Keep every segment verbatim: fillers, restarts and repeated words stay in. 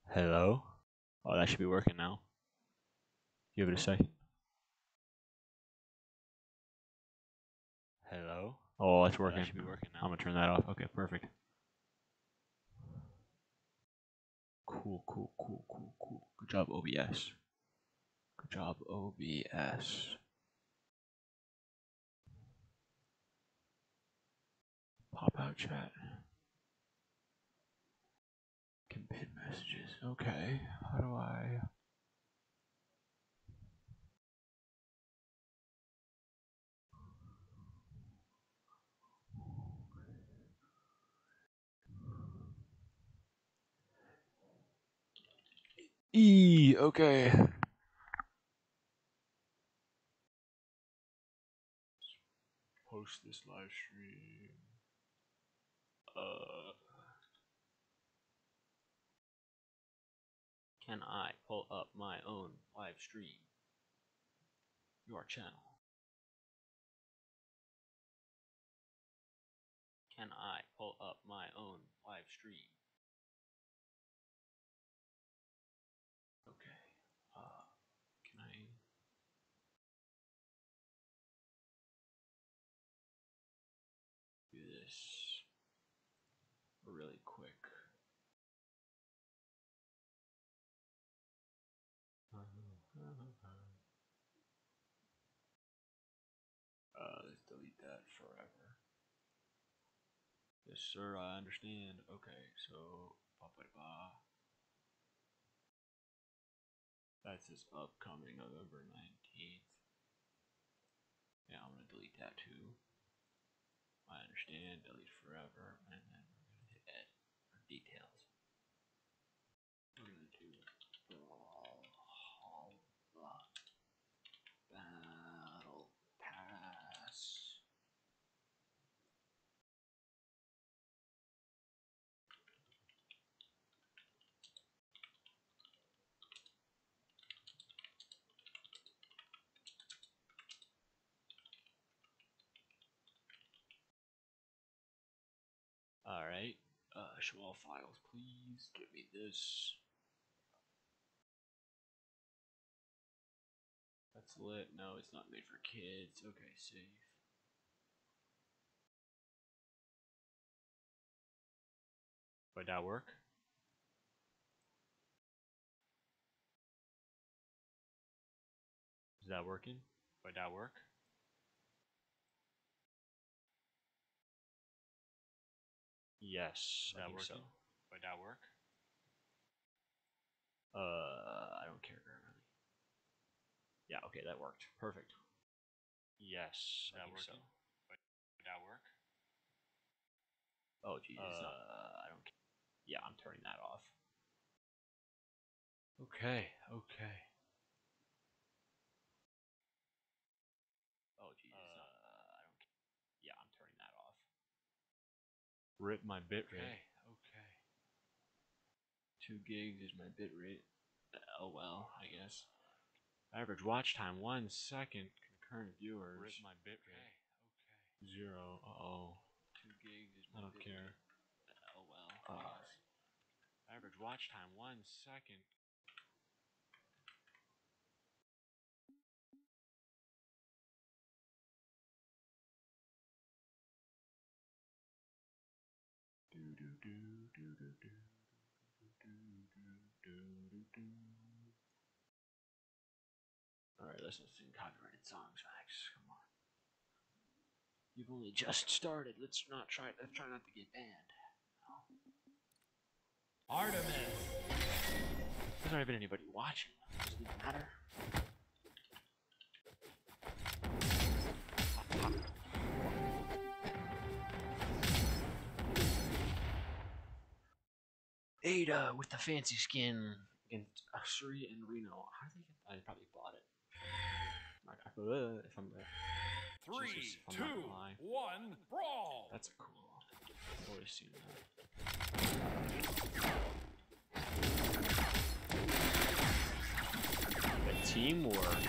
Hello? Oh, that should be working now. Give it a second. Hello? Oh, that's working. That should be working now. I'm gonna turn that off. Okay, perfect. Cool, cool, cool, cool, cool. Good job, O B S. Good job, O B S. Pop out chat. Can pin messages. Okay. How do I... E, okay. Post this live stream. Uh, can I pull up my own live stream? Your channel. Can I pull up my own live stream? Okay. Uh, can I? Do this really quick. Uh, let's delete that forever. Yes, sir, I understand. Okay, so ba-ba-ba. That's this upcoming November nineteenth. Yeah, I'm gonna delete that too. I understand, delete forever, and then we're gonna hit edit for details. We're gonna do Brawlhalla Battle Pass. Alright, uh, show all files, please. Give me this. That's lit. No, it's not made for kids. Okay, save. Would that work? Is that working? Would that work? Yes, I think so. Would that work? Uh, I don't care really. Yeah, okay, that worked. Perfect. Yes, I think so. Would that work? Oh, geez, it's not. Uh, I don't care. Yeah, I'm turning that off. Okay, okay. Oh, geez, it's not. Uh, I don't care. Yeah, I'm turning that off. Rip my bitrate. Okay, okay. Two gigs is my bitrate. Oh well, I guess. Average watch time one second. Concurrent viewers. Rip my bitrate. Okay, okay. Zero. Uh oh. Two gigs is my I don't bitrate. Care. Oh well. Uh, I guess. Average watch time one second. Do do do do do do do do do do do. Alright, let's not sing copyrighted songs, Max. Come on. You've only just started. Let's not try. Let's try not to get banned. No. Artemis. There's not even anybody watching. Does it even matter? Ada with the fancy skin against Asuri and Reno. How did they get? I probably bought it. Uh, if I'm Three, Jesus, if I'm two, one, brawl. That's a cool. I've always seen that. The teamwork.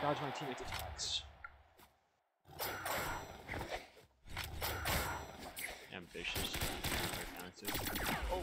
dodge my teammates' attacks. Ambitious. Defensive. Oh.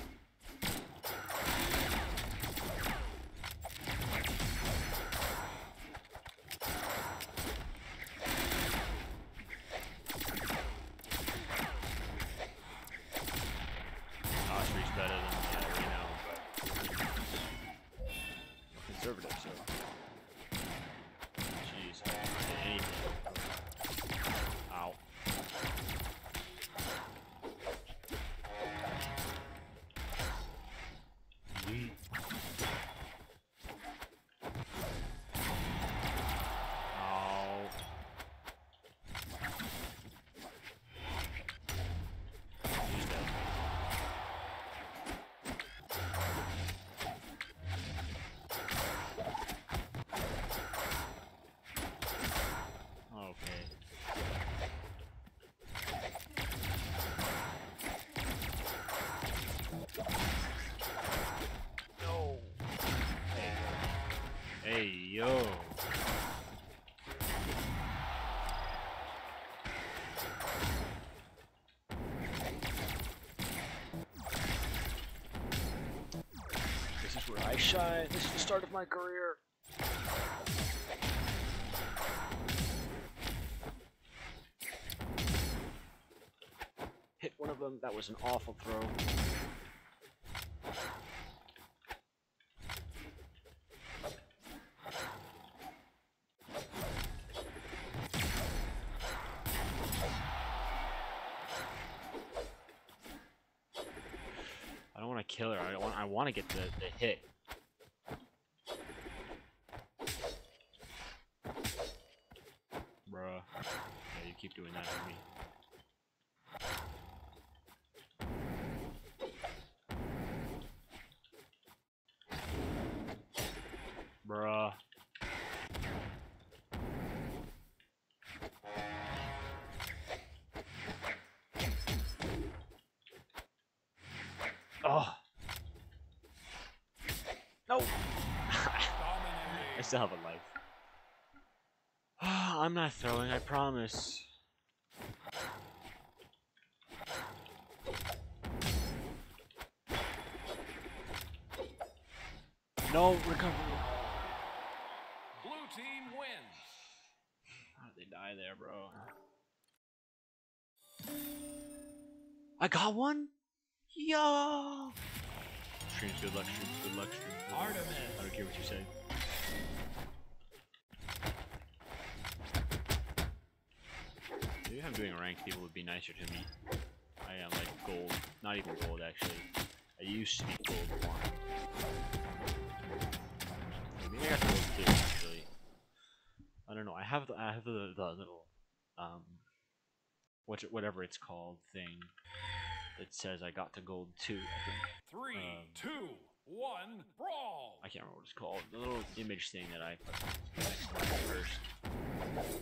Osprey's better than the uh, Reno, but conservative, so. Jeez, I don't get anything. Ow. Yeet. Ow. He's dead. Okay. No. Hey, yo. This is where I shine. This is the start of my career. Hit one of them. That was an awful throw. I don't want to kill her. I want. I want to get the the hit. Bruh. Yeah, you keep doing that to me. Bruh. Oh. No. I still have a life. I'm not throwing, I promise. No recovery. Blue team wins. How did they die there, bro? I got one? Yo! Streams, good luck, streams, good luck, streams, good luck. Artemis. I don't care what you say. Maybe if I'm doing ranked, people would be nicer to me. I am like gold. Not even gold, actually. I used to be gold one. Maybe I got gold two, actually. I don't know. I have the, I have the, the little, um, what, whatever it's called thing that says I got to gold two, I think. Three, Um, two, one, brawl. I can't remember what it's called. The little image thing that I put first.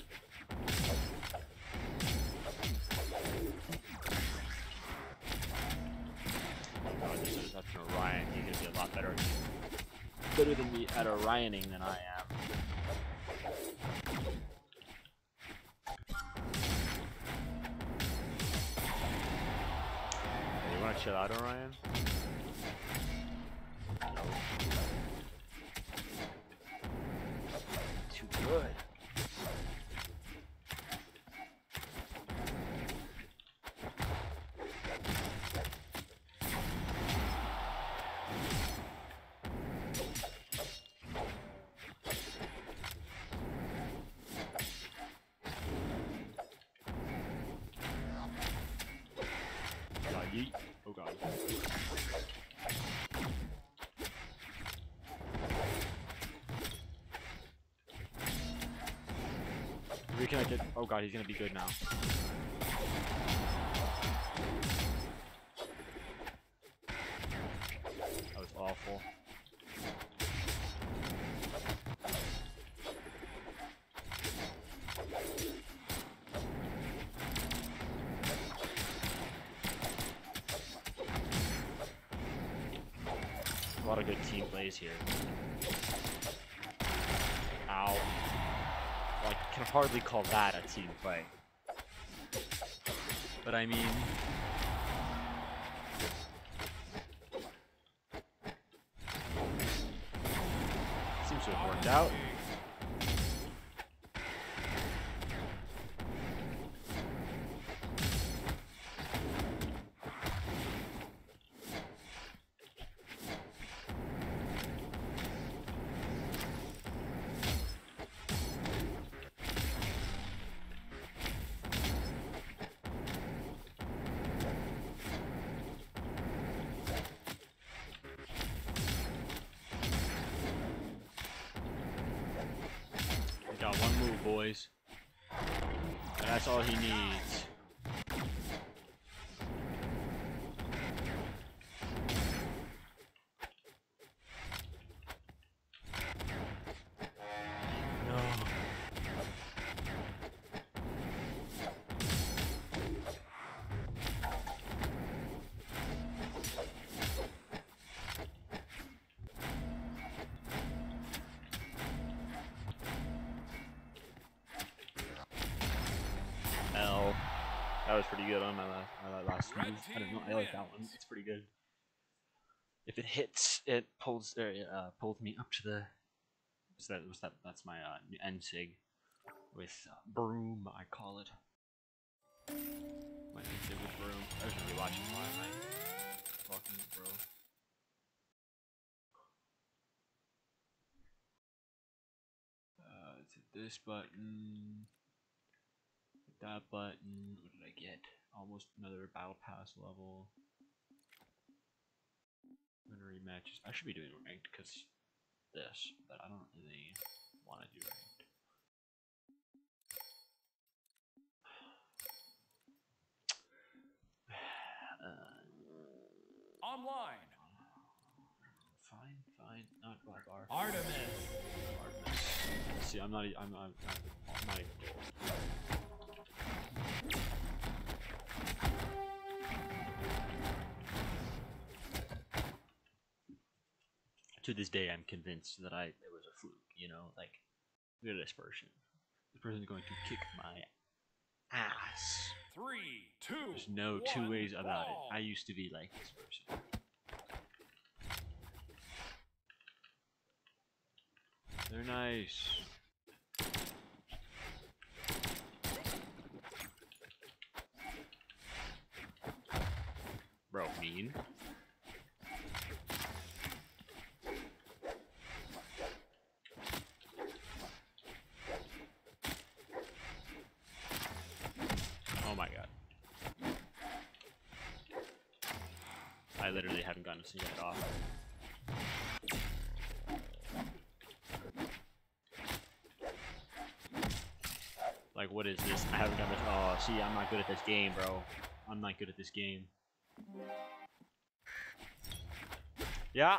Oh, this is that's an Orion. He's gonna be a lot better, better than me at Orioning than I am. Hey, you wanna chill out, Orion? No. Too good. God, yeet. Oh god. Reconnected. Oh god, he's gonna be good now. That was awful. A lot of good team plays here. Ow. Well, I can hardly call that a team fight. But I mean... seems to have worked out. Got one move, boys. And that's all he needs. No. L. That was pretty good on my last, my last move. I don't know. I like that one. It's pretty good. If it hits, it pulls or it, uh, pulls me up to the. What's that? What's that? That's my uh, end sig with uh, broom. I call it. My end sig with broom. I was gonna be watching why am I talking, bro? Uh, it's hit this button. That button. What did I get? Almost another battle pass level. Winnery matches. I should be doing ranked because this, but I don't really want to do ranked. Uh, Online. Fine, fine. Not black bar. Artemis. Artemis. See, I'm not. I'm. I'm. I'm not even gold. To this day, I'm convinced that I it was a fluke. You know, like look at this person. This person's going to kick my ass. Three, two. There's no one, two ways about ball. it. I used to be like this person. They're nice. Bro, mean. Oh my god. I literally haven't gotten a single hit off. Like, what is this? I haven't done this. Oh, see, I'm not good at this game, bro. I'm not good at this game. Yeah.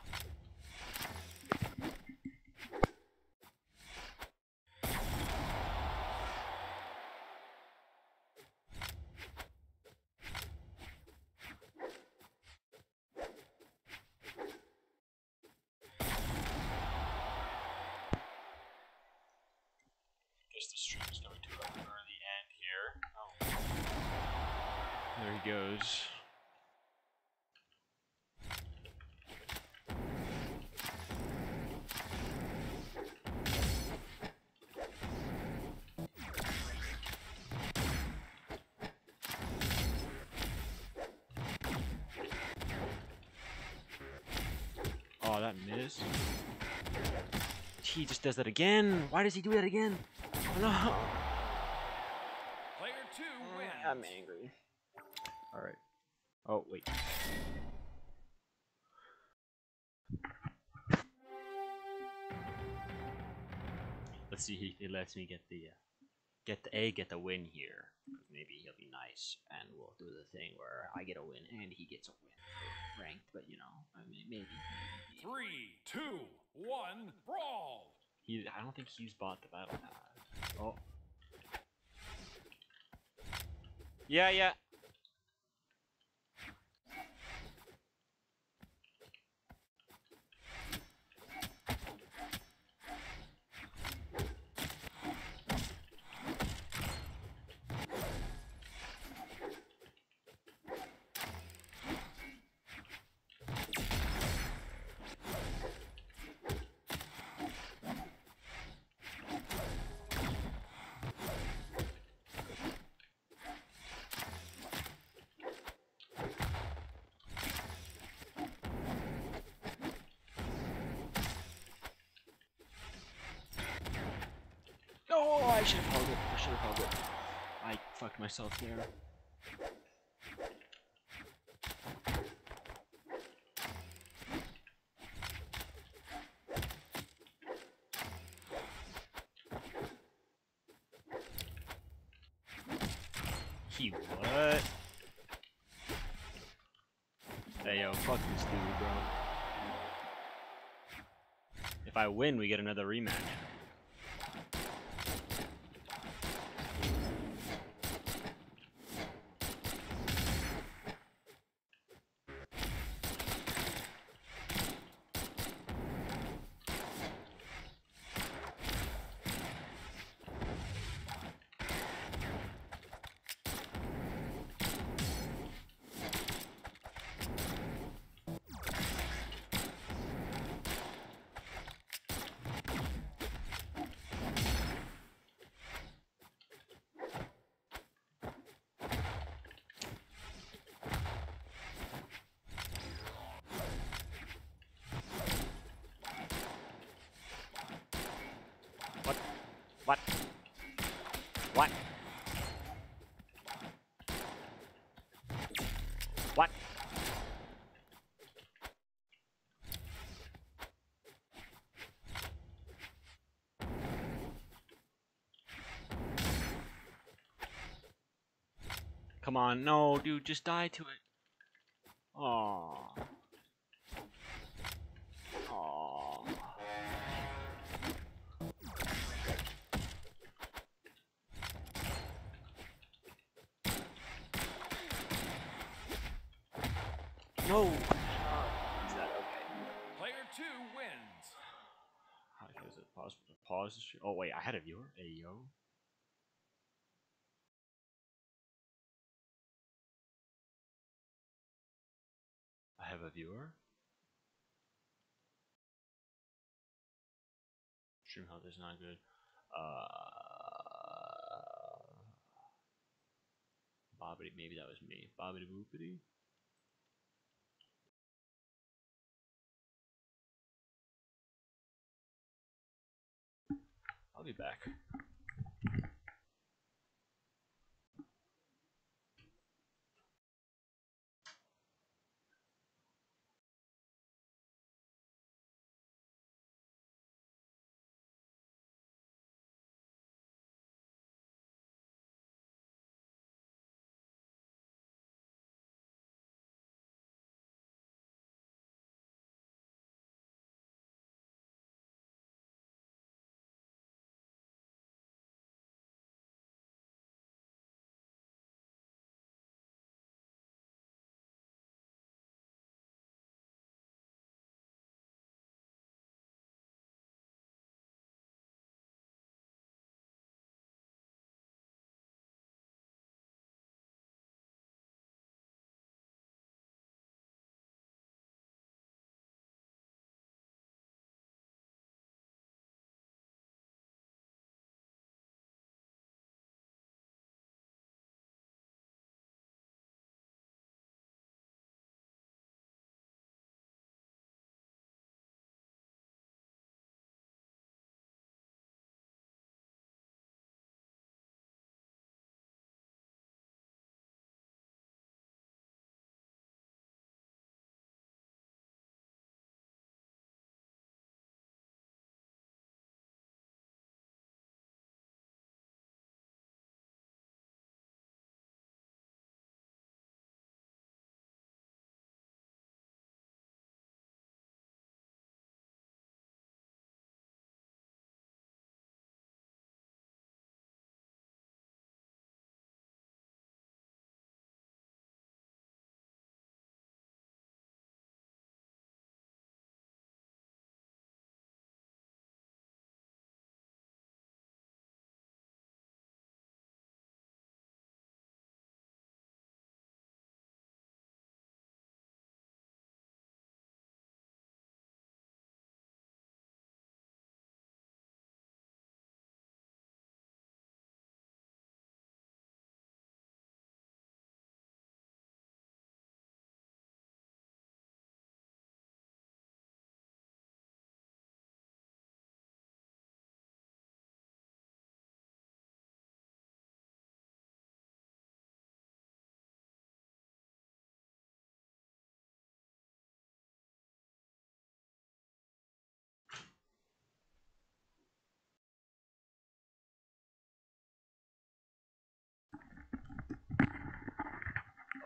Guess the stream is going to an early end here. Oh. There he goes. Oh, that missed. He just does that again. Why does he do that again? Oh, no. Player two wins. I'm angry. All right. Oh wait. Let's see if he lets me get the uh, get the A, get the win here. Maybe he'll be nice, and we'll do the thing where I get a win and he gets a win for ranked. But you know, I mean, maybe. maybe. Three, two, one, brawl. He, I don't think he's bought the battle pass. Oh. Yeah, yeah. I should have held it. I should have held it. I fucked myself there. He what? Hey yo, fuck this dude, bro. If I win, we get another rematch. What? What? What? What? Come on, no, dude, just die to it. Aww. Aww. No. Is that okay? Player two wins. How is it possible to pause the stream? Oh wait, I had a viewer. Hey yo. I have a viewer. Stream health is not good. Uh, Bobbity, maybe that was me. Bobbity boopity. I'll be back.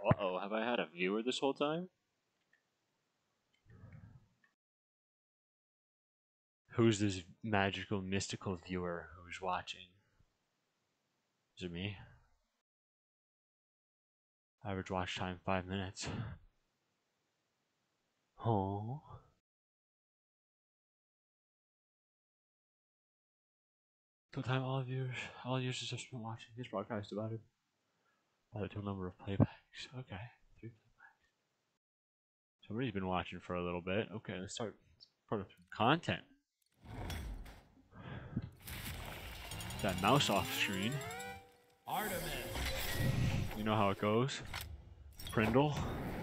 Uh-oh, have I had a viewer this whole time? Who's this magical, mystical viewer who's watching? Is it me? Average watch time, five minutes. Oh. Total time all viewers, all users have been watching this broadcast divided by the total number of playbacks. Okay, three playbacks. Somebody's been watching for a little bit. Okay, let's start putting some content. That mouse off screen. Artemis. You know how it goes. Prindle.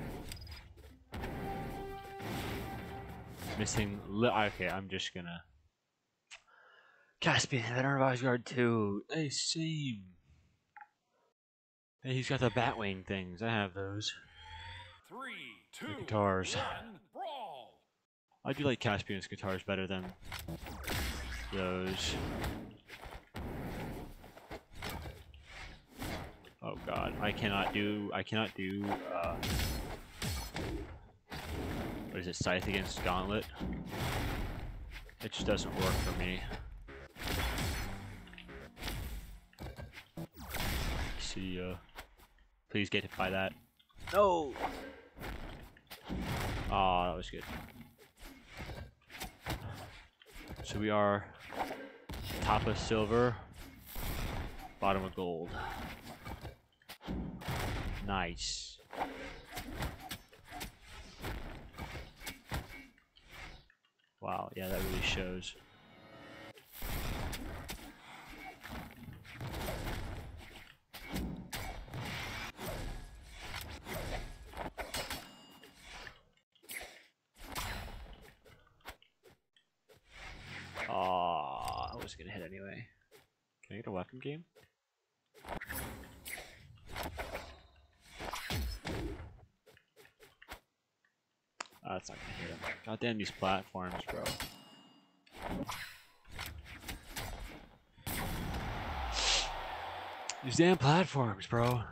Missing li- okay, I'm just gonna Caspian, Veteran Revised Guard two. Hey, same. Hey, he's got the Batwing things. I have those. Three, two, the guitars. one, brawl. I do like Caspian's guitars better than those. Oh god, I cannot do, I cannot do, uh, what is it, Scythe against Gauntlet? It just doesn't work for me. See, uh, please get hit by that. No! Ah, oh, that was good. So we are top of silver, bottom of gold. Nice. Wow, yeah, that really shows. Aw, I was gonna hit anyway. Can I get a weapon game? Oh, that's not gonna hit him. God damn these platforms, bro. These damn platforms, bro.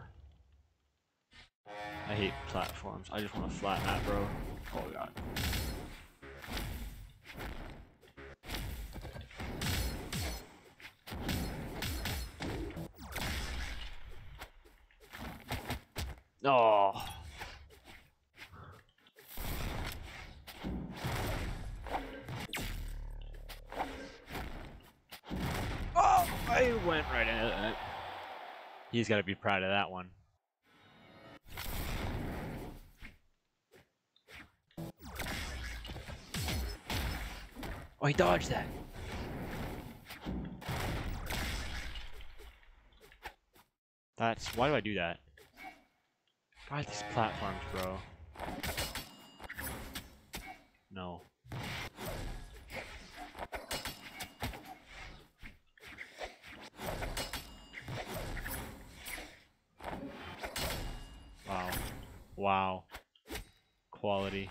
I hate platforms. I just want a flat map, bro. Oh god. Oh. Oh, I went right into that. He's got to be proud of that one. Oh, he dodged that. That's why do I do that? God, these platforms, bro. No. Wow. Wow. Quality.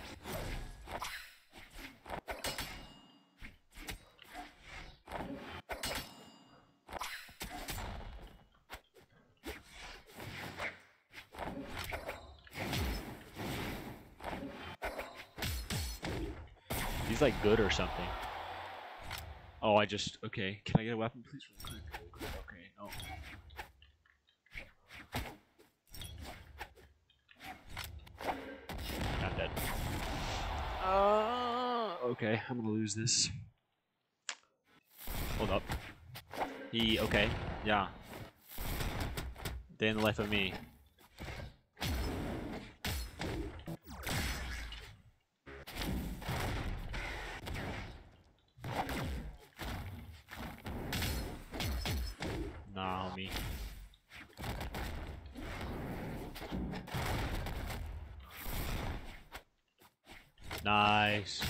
He's like good or something. Oh, I just okay. Can I get a weapon, please? Real quick, real quick. Okay, no. I'm dead. Uh, okay, I'm gonna lose this. Hold up. He okay? Yeah. Day in the life of me. Nah, homie. Nice.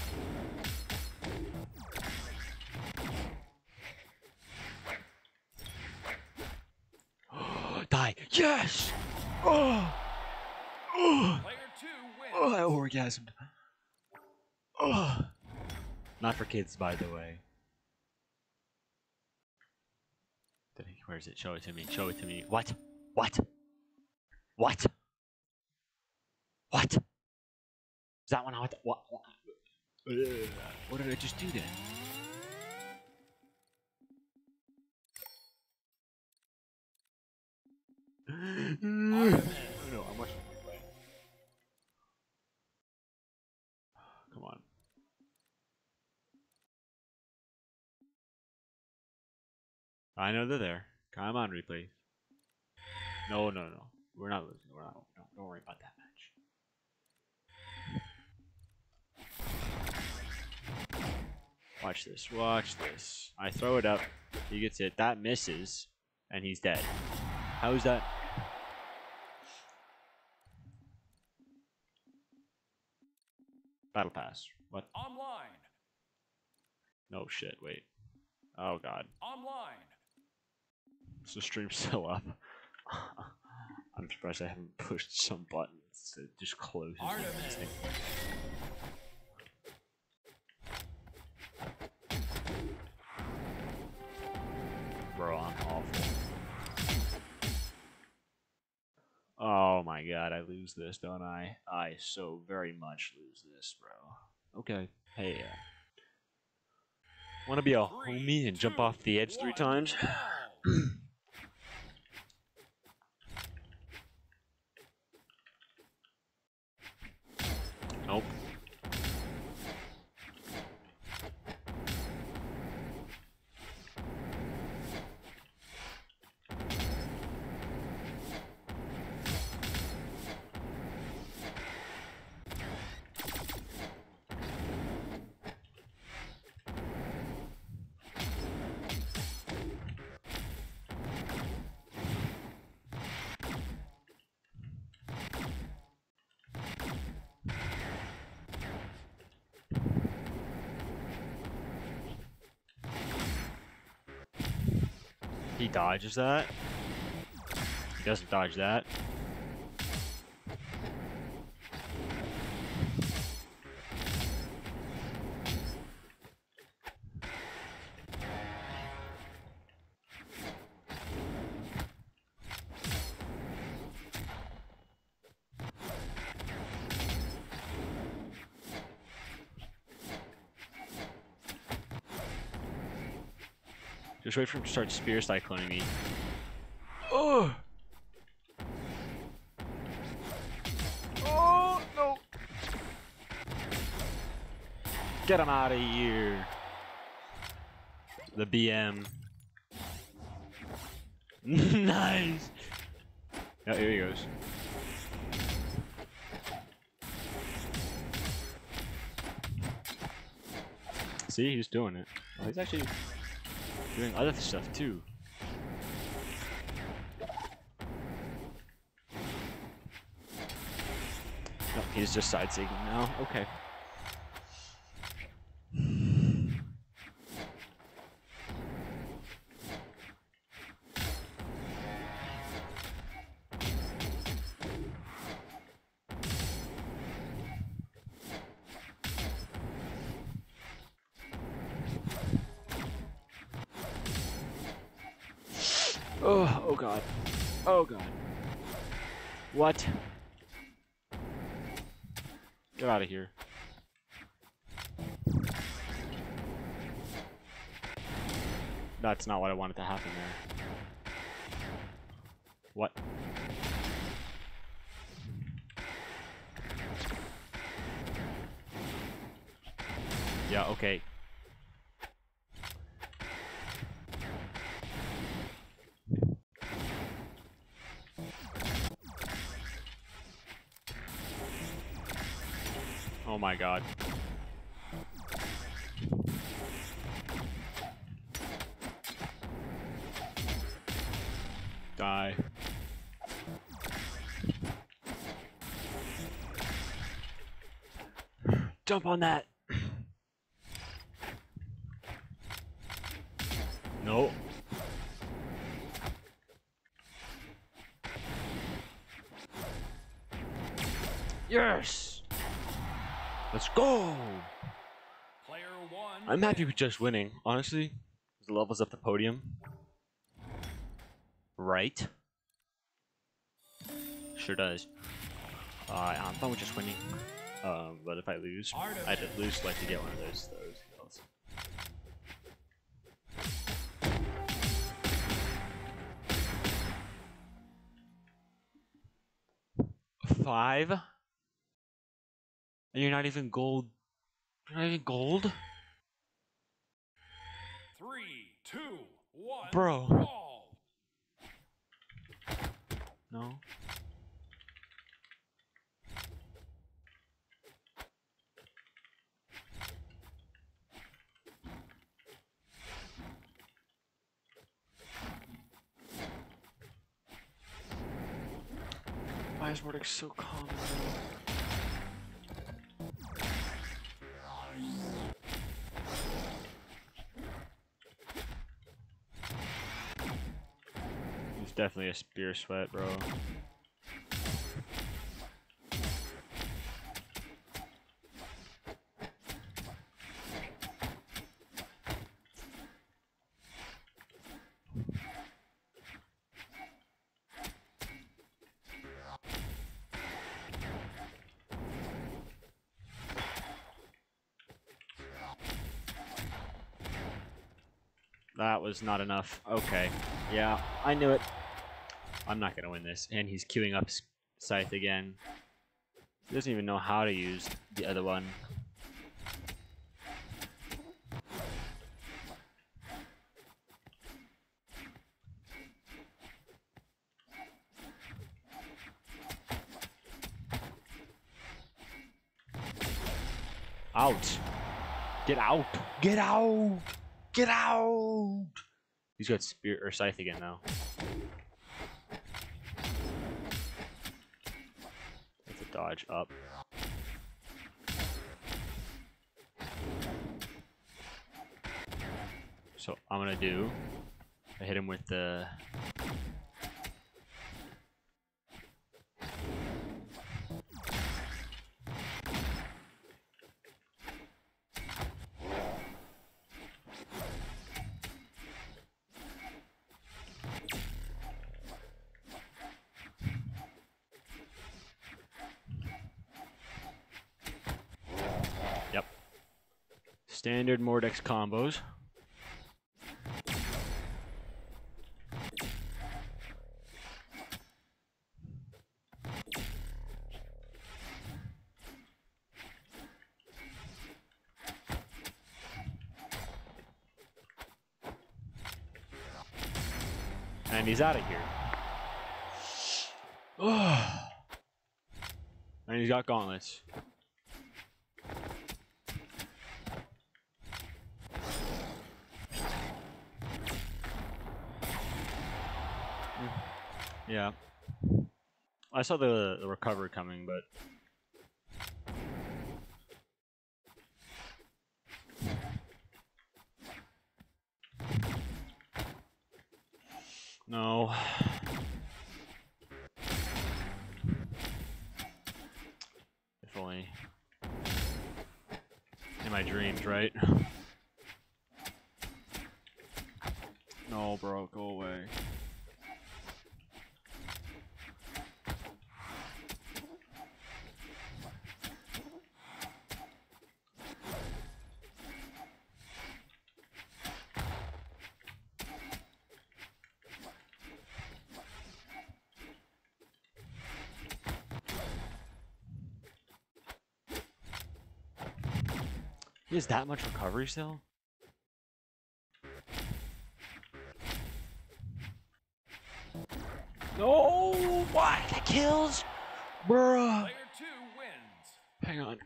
Die. Yes! Oh! Oh! Player two wins. Oh, I orgasmed. Oh! Not for kids, by the way. Where is it? Show it to me. Show it to me. What? What? What? What? Is that one out? What? What? What did I just do then? No, I'm watching the replay. Come on. I know they're there. Come on, replay. No, no, no. We're not losing. We're not. No, don't worry about that match. Watch this. Watch this. I throw it up. He gets it. That misses, and he's dead. How is that? Battle pass. What? Online. No shit. Wait. Oh god. Online. Is the stream still up? I'm surprised I haven't pushed some buttons to just close this thing. Bro, I'm awful. Oh my god, I lose this, don't I? I so very much lose this, bro. Okay, hey, uh, wanna be a Three, homie and two, jump off the edge three one, times? ball. Nope. He dodges that. He doesn't dodge that. Just wait for him to start spear cycloning me. Oh! Oh, no! Get him out of here! The B M. Nice! Yeah, here he goes. See, he's doing it. Oh, he's actually doing other stuff too. No, he's just side signaling now. Okay. Oh, oh god. Oh god. What? Get out of here. That's not what I wanted to happen there. What? Yeah, okay. Oh my god. Die. Jump on that. No. Yes. Let's go. Player one. I'm happy with just winning, honestly. The levels up the podium. Right? Sure does. Uh, I'm fine with just winning. Um, but if I lose, I'd at least like to get one of those those kills. Five? And you're not even gold. You're not even gold? Three, two, one. Bro. Ball. No. Why is Mordex so calm? He's definitely a spear sweat, bro. That was not enough. Okay. Yeah, I knew it. I'm not gonna win this. And he's queuing up Scythe again. He doesn't even know how to use the other one. Out. Get out. Get out. Get out. He's got spear or Scythe again now. That's a dodge up. So I'm gonna do. I hit him with the. Yep. Standard Mordex combos. And he's out of here. Oh. And he's got gauntlets. Yeah. I saw the, the recovery coming, but no. If only in my dreams, right? No, bro, go away. He has that much recovery still? No! What? That kills? Bruh! Player two wins. Hang on.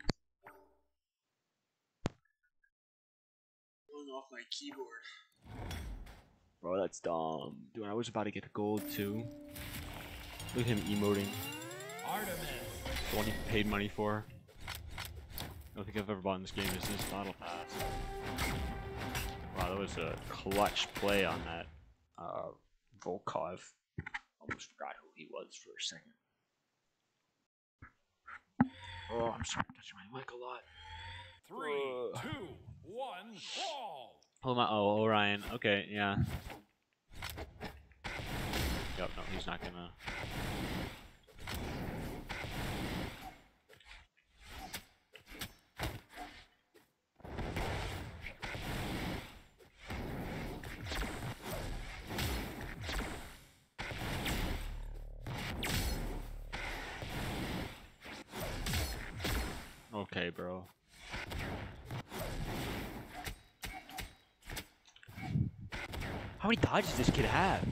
Pulling off my keyboard. Bro, that's dumb. Dude, I was about to get gold too. Look at him emoting. Artemis. The one he paid money for. I don't think I've ever bought in this game is this battle pass. Wow, that was a clutch play on that uh, Volkov. Almost forgot who he was for a second. Oh, I'm sorry, touching my mic a lot. Three, uh. two, one, ball. Oh my! Oh, Orion. Okay, yeah. Yep. No, he's not gonna. way, bro. How many dodges does this kid have?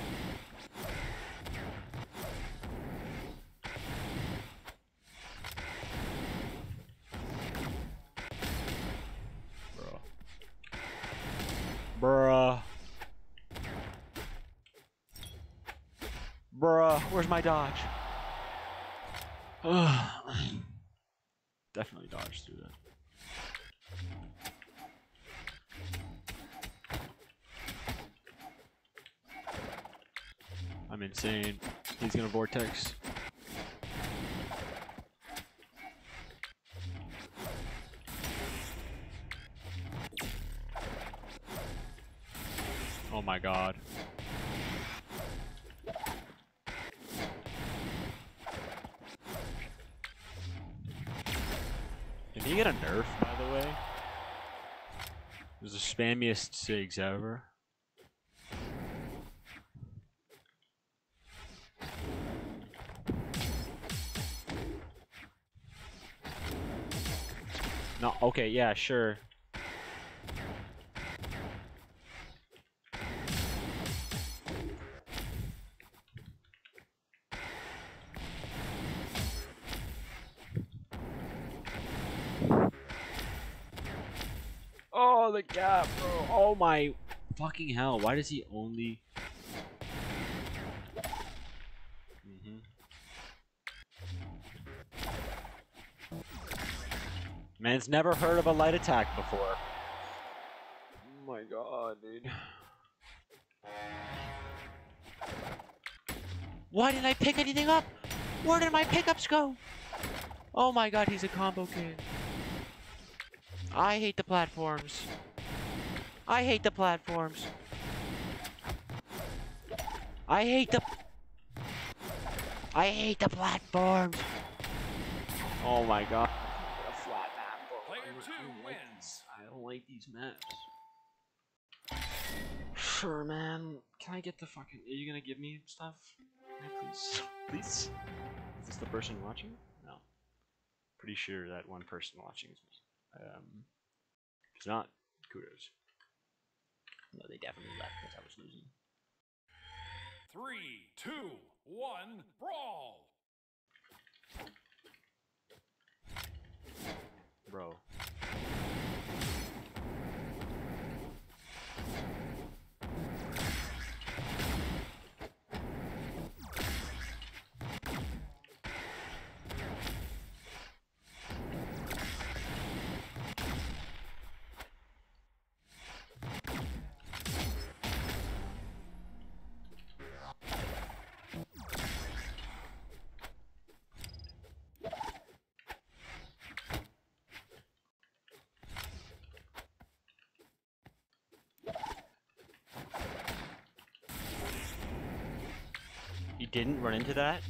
Bro. Bruh. Bruh, where's my dodge? Definitely dodged through that. I'm insane. He's gonna vortex. Oh my god. Can he get a nerf, by the way? It was the spammiest SIGs ever. No, okay, yeah, sure. Oh, the gap, bro. Oh my fucking hell. Why does he only... Mm-hmm. Man's never heard of a light attack before. Oh my god, dude. Why didn't I pick anything up? Where did my pickups go? Oh my god, he's a combo king. I hate the platforms. I hate the platforms. I hate the... I hate the platforms. Oh my god. A flat map, bro. Player two I wins. I don't like these maps. Sure, man. Can I get the fucking... Are you gonna give me stuff? Yeah, please. Please? Is this the person watching? No. Pretty sure that one person watching is me. Um, if it's not, kudos. No, they definitely left because I was losing. Three, two, one, brawl! Bro. You didn't run into that?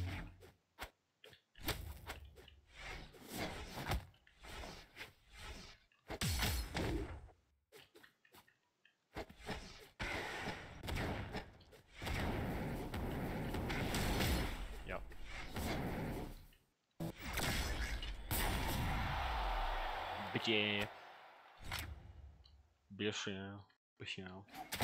Yep. But yeah. Bichon. Bichon.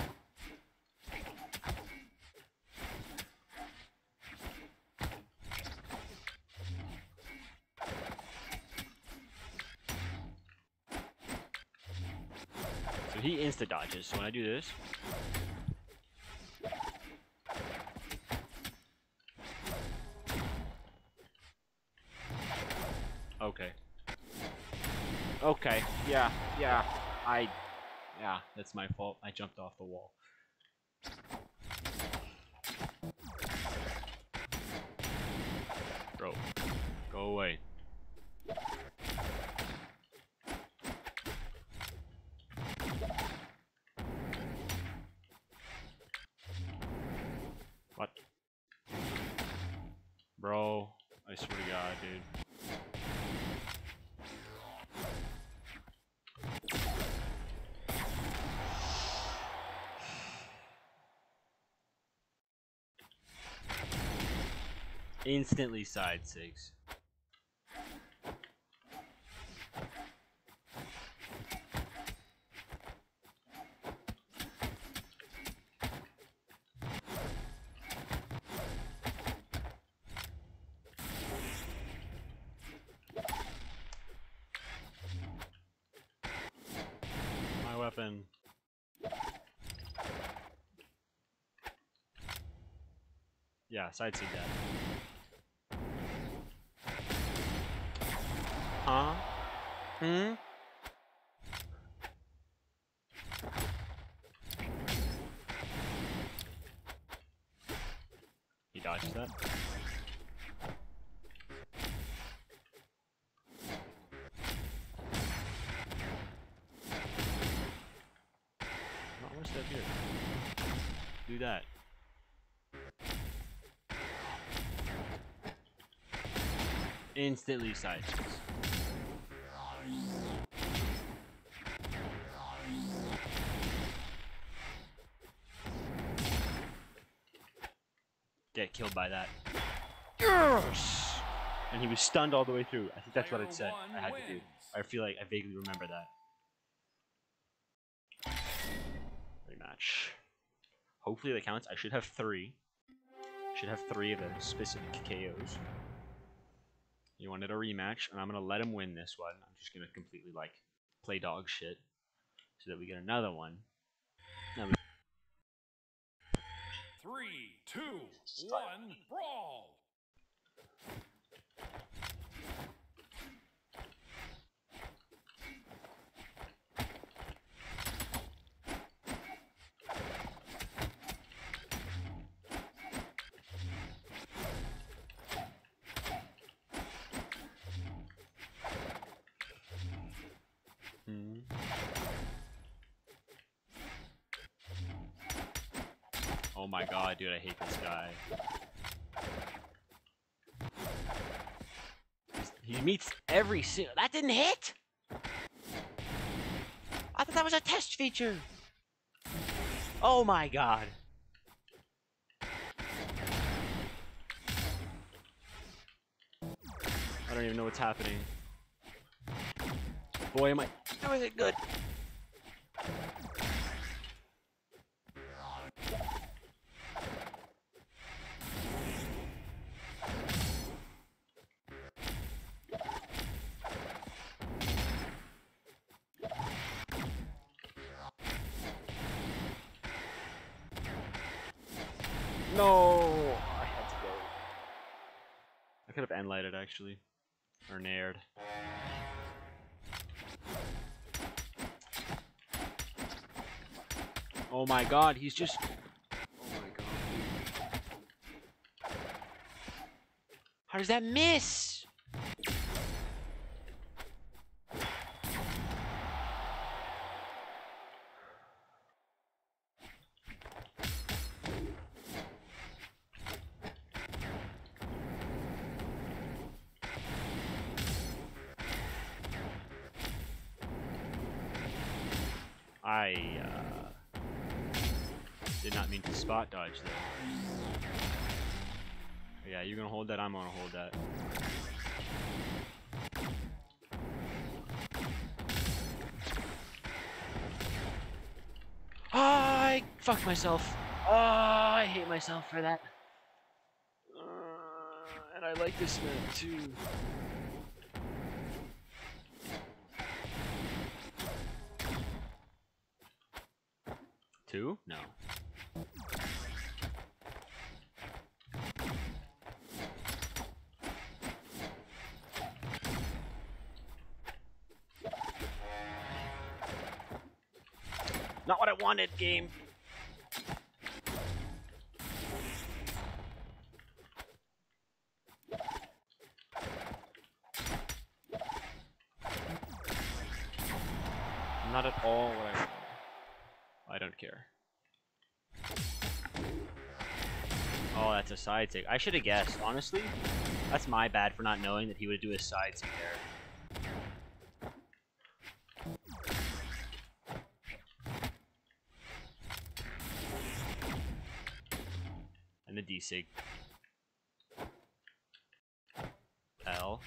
So he insta dodges. So when I do this, okay. Okay. Yeah. Yeah. I. Yeah. That's my fault. I jumped off the wall. Bro, go away. What? Bro, I swear to God, dude. Instantly side six. nothing. Yeah, side seed that. Huh? Hmm? He dodges that. Not one step here. Do that. Instantly side checks. Get killed by that. Yes! And he was stunned all the way through. I think that's what it said I had to do. I feel like I vaguely remember that. Rematch. Hopefully that counts. I should have three. Should have three of the specific K Os. He wanted a rematch, and I'm gonna let him win this one. I'm just gonna completely like play dog shit so that we get another one. Now we Three, two, one, brawl! Hmm. Oh my god, dude, I hate this guy. He meets every single. That didn't hit? I thought that was a test feature. Oh my god. I don't even know what's happening. Boy, am I doing it good. No, I had to go. I could have end lighted actually, or nared. Oh my god, he's just. Oh my god. How does that miss? I uh, did not mean to spot dodge there. Yeah, you're gonna hold that, I'm gonna hold that. Oh, I fucked myself. Oh, I hate myself for that. Uh, and I like this map too. Two? No. Not what I wanted, game. Not at all what I want. I don't care. Oh, that's a side take. I should have guessed, honestly. That's my bad for not knowing that he would do a side take there. And the D-sig. L.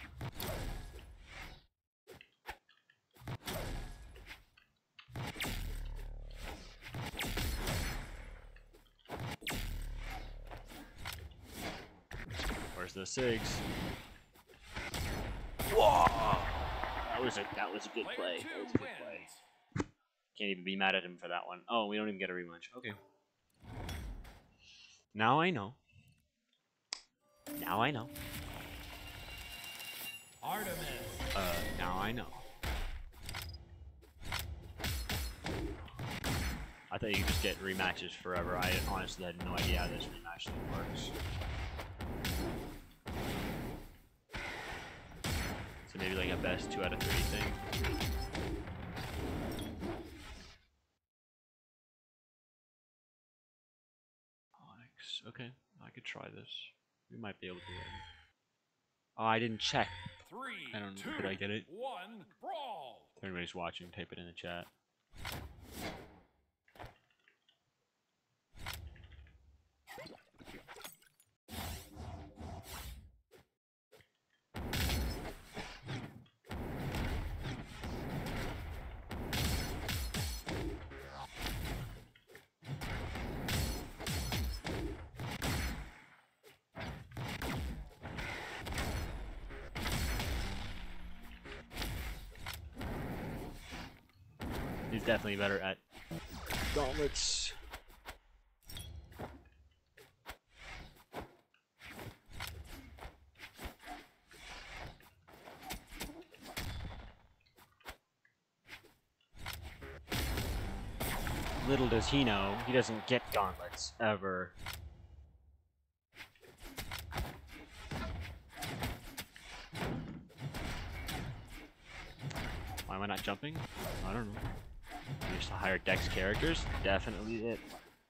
Where's the sigs? Whoa! That was a that was a good play. That was a good play. Can't even be mad at him for that one. Oh, we don't even get a rematch. Okay. Now I know. Now I know. Artemis. Uh, now I know. I thought you could just get rematches forever. I honestly had no idea how this rematch thing works. So maybe like a best two out of three thing. Onyx. Okay, I could try this. We might be able to win. Oh, I didn't check. Three, I don't know. two, Did I get it? One, brawl. If anybody's watching, type it in the chat. He's definitely better at gauntlets. Little does he know, he doesn't get gauntlets ever. Why am I not jumping? I don't know. Just higher dex characters? Definitely it.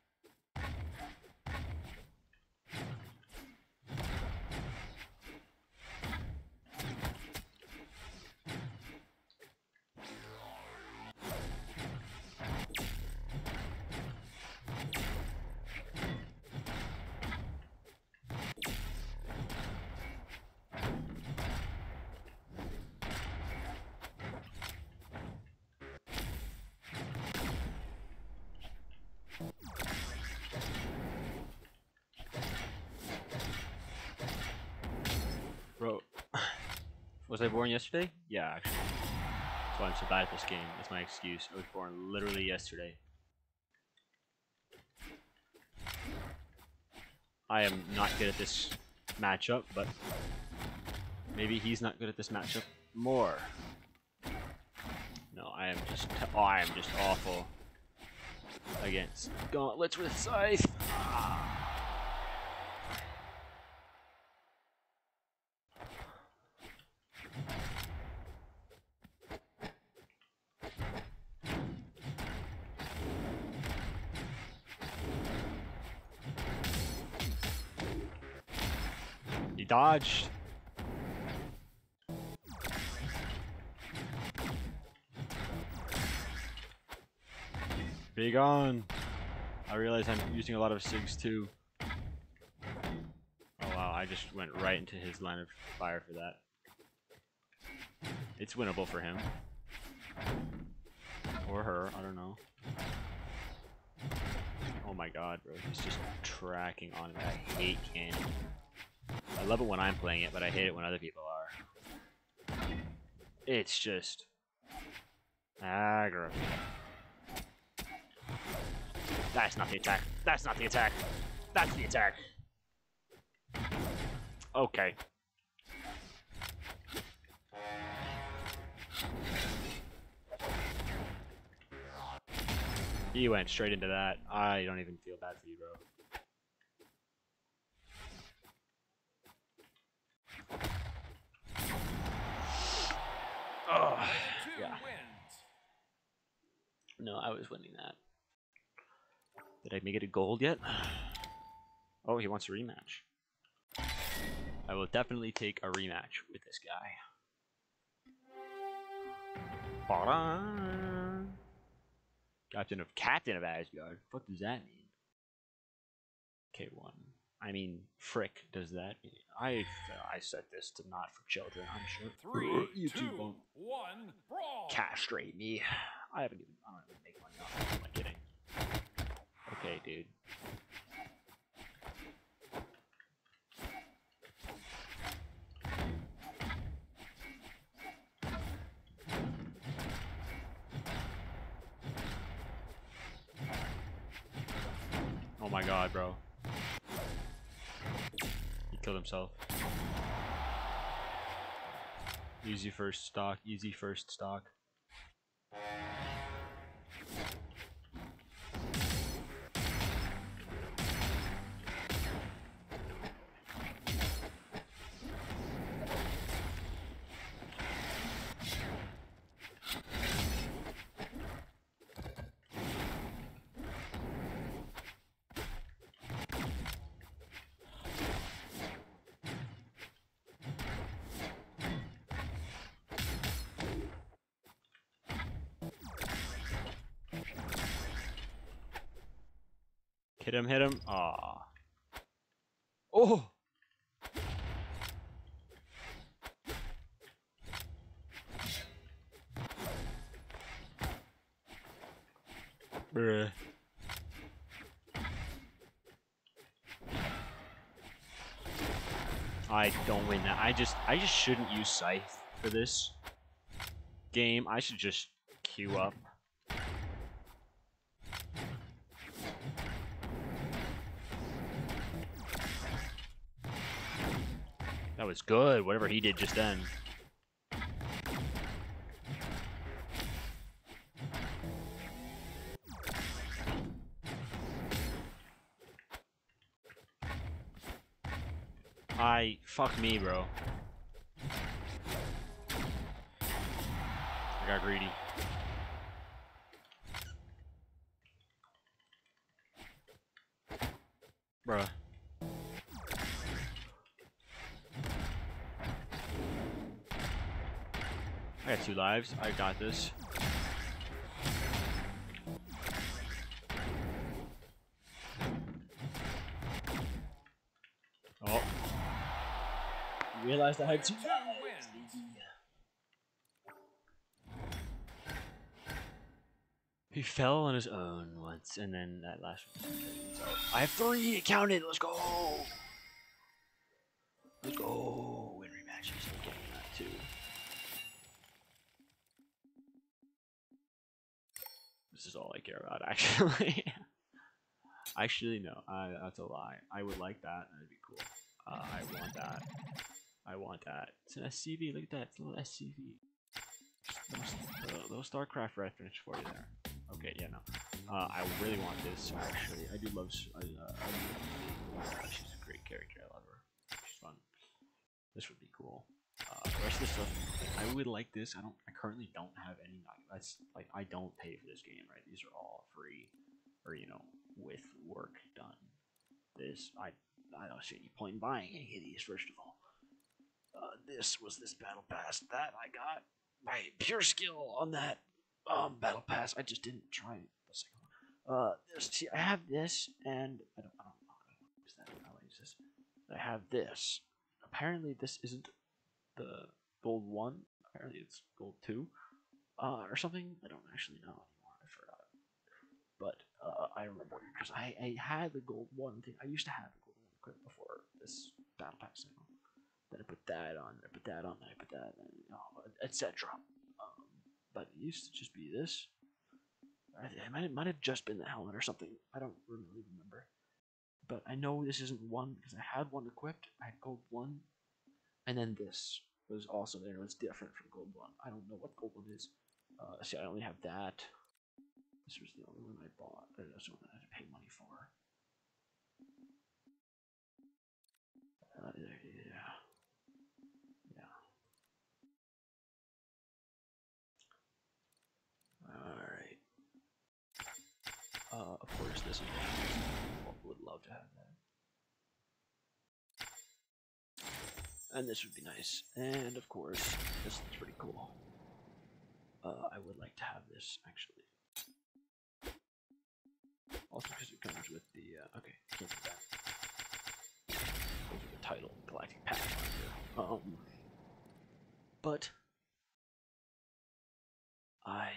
Bro, was I born yesterday? Yeah, actually. That's why I'm so bad at this game. That's my excuse. I was born literally yesterday. I am not good at this matchup, but maybe he's not good at this matchup more. No, I am just oh, I am just awful against gauntlets with scythe. Ah. He dodged. Be gone. I realize I'm using a lot of SIGs too. Oh wow, I just went right into his line of fire for that. It's winnable for him. Or her, I don't know. Oh my god, bro, he's just tracking on that. I hate cannon. I love it when I'm playing it, but I hate it when other people are. It's just aggravating. That's not the attack. That's not the attack. That's the attack. Okay. He went straight into that. I don't even feel bad for you, bro. Oh, yeah. No, I was winning that. Did I make it a gold yet? Oh, he wants a rematch. I will definitely take a rematch with this guy. Ba-da! Captain of Captain of Asgard. What does that mean? K one. I mean, frick does that mean? I I set this to not for children, I'm sure. Three, YouTube two, won't one, brawl. castrate me. I haven't even I don't even make money off it. Am I kidding? Okay, dude. Oh my god, bro. He killed himself. Easy first stock, easy first stock. Hit him, hit him. Aw. Oh! Bruh. I don't win that. I just I just shouldn't use Scythe for this game. I should just queue up. That was good, whatever he did just then. I fuck me, bro. I got greedy. Bruh. I got two lives. I got this. Oh. You realized I had two lives. He fell on his own once, and then that last one. So I have three. It counted. Let's go. Let's go. Win rematches. I'm getting that too. This is all I care about, actually. Actually, no. I, that's a lie. I would like that. That'd be cool. Uh, I want that. I want that. It's an S C V. Look at that. It's a little S C V. Little, little StarCraft reference for you there. Okay, yeah, no. Uh, I really want this, actually. I do love... I, uh, I love she's a great character. I love her. She's fun. This would be cool. Uh, the rest of this stuff, I would like this. I don't. I currently don't have any. That's like I don't pay for this game, right? These are all free, or you know, with work done. This I I don't see any point in buying any of these. First of all, uh, this was this battle pass that I got by pure skill on that um battle pass. I just didn't try the second one. Uh, this, see, I have this, and I don't. I don't know. I don't use that. How do I use this? I have this. Apparently, this isn't the gold one. Apparently it's gold two, uh, or something. I don't actually know anymore. I forgot. But uh, I remember because I, I had the gold one thing. I used to have the gold one equipped before this battle pass thing. Then I put that on. Then I put that on. Then I put that, and oh, et cetera. Um, but it used to just be this. It might, it might have just been the helmet or something. I don't really remember. But I know this isn't one because I had one equipped. I had gold one, and then this was also there. It was different from gold one. I don't know what gold one is. Uh, see, I only have that. This was the only one I bought. That's the one I had to pay money for. Uh, yeah. Yeah. Alright. Uh, of course, this is what I would love to have that. And this would be nice. And of course, this is pretty cool. Uh, I would like to have this, actually. Also because it comes with the, uh, okay, can't do that. Goes with the title, Galactic Pathfinder. Um, but, I,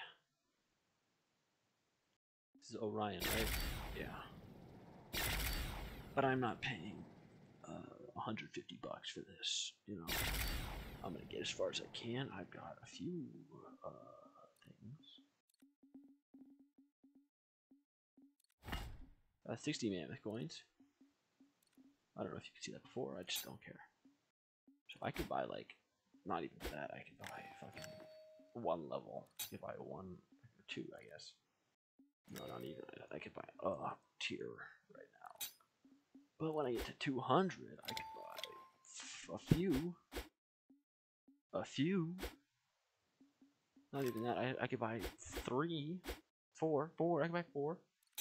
this is Orion, right? Yeah. But I'm not paying, uh, one hundred fifty bucks for this, you know. I'm gonna get as far as I can. I've got a few, uh, things. Uh, sixty mammoth coins. I don't know if you could see that before. I just don't care. So I could buy like, not even that. I could buy fucking one level. I could buy one or two, I guess. No, not even. I could buy a uh, tier right now. But when I get to two hundred, I could buy a few. A few. Not even that. I I could buy three, four, four. I could buy four.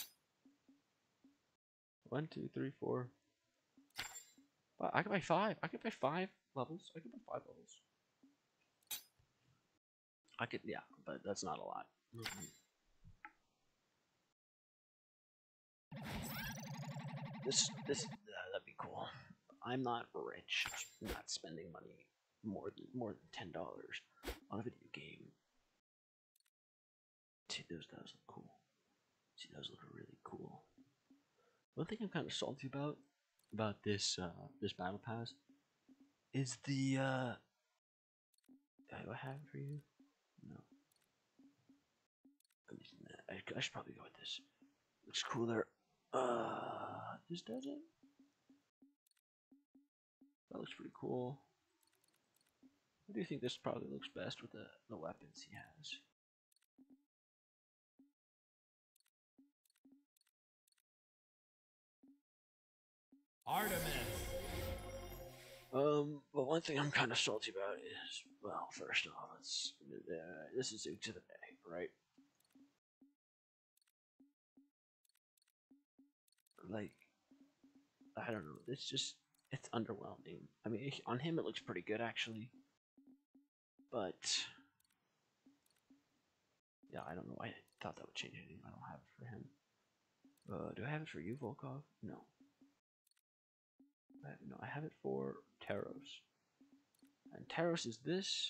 One, two, three, four. But I could buy five. I could buy five levels. I could buy five levels. I could, yeah, but that's not a lot. Mm-hmm. This, this, uh, that'd be cool. I'm not rich. I'm not spending money more than more than ten dollars on a video game. See, those does look cool. See, those look really cool. One thing I'm kind of salty about about this uh, this battle pass is the uh, do I have it for you? No. I'm using that. I, I should probably go with this. Looks cooler. Uh, this doesn't. That looks pretty cool. I do think this probably looks best with the the weapons he has. Artemis. Um, but one thing I'm kind of salty about is, well, first off, it's, uh, this is Exhibit A, right? Like, I don't know, it's just, it's underwhelming. I mean, on him it looks pretty good, actually. But, yeah, I don't know, I thought that would change anything. I don't have it for him. Uh, do I have it for you, Volkov? No. I, no, I have it for Taros. And Taros is this.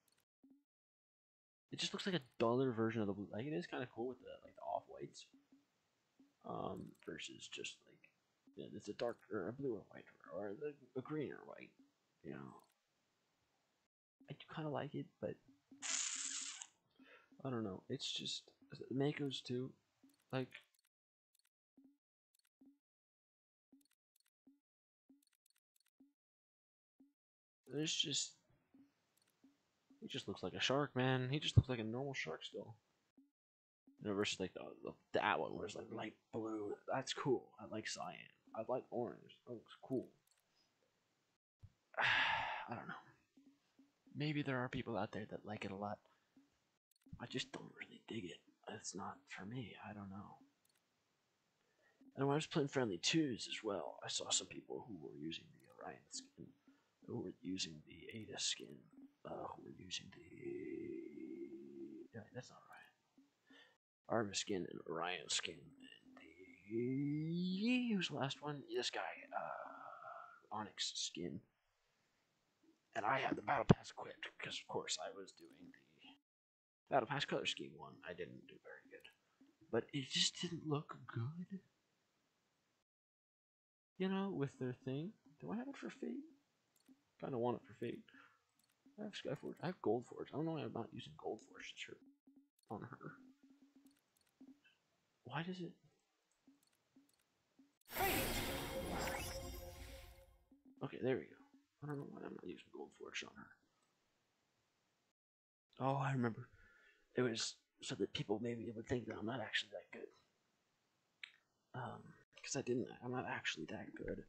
It just looks like a duller version of the blue. Like, it is kind of cool with the like the off whites. Um, versus just like, yeah, it's a dark or a blue or white or, or a green or white. You know, I do kind of like it, but I don't know. It's just Mako's too. Like, there's just he just looks like a shark, man. He just looks like a normal shark still. You know, versus like the, the that one where it's like light blue. That's cool. I like cyan. I like orange. That looks cool. I don't know. Maybe there are people out there that like it a lot. I just don't really dig it. It's not for me. I don't know. And when I was playing Friendly Twos as well, I saw some people who were using the Orion skin, who were using the Ada skin, uh, who were using the. Yeah, that's not Orion. Artemis skin and Orion skin. And the. Who's the last one? This guy, uh, Onyx skin. And I had the Battle Pass equipped because, of course, I was doing the Battle Pass color scheme one. I didn't do very good, but it just didn't look good. You know, with their thing. Do I have it for Fate? Kind of want it for Fate. I have Skyforge. I have Goldforge. I don't know why I'm not using Goldforge shirt on her. Why does it? Okay, there we go. I don't know why I'm not using Goldforge on her. Oh, I remember. It was so that people maybe would think that I'm not actually that good. Um, because I didn't. I'm not actually that good.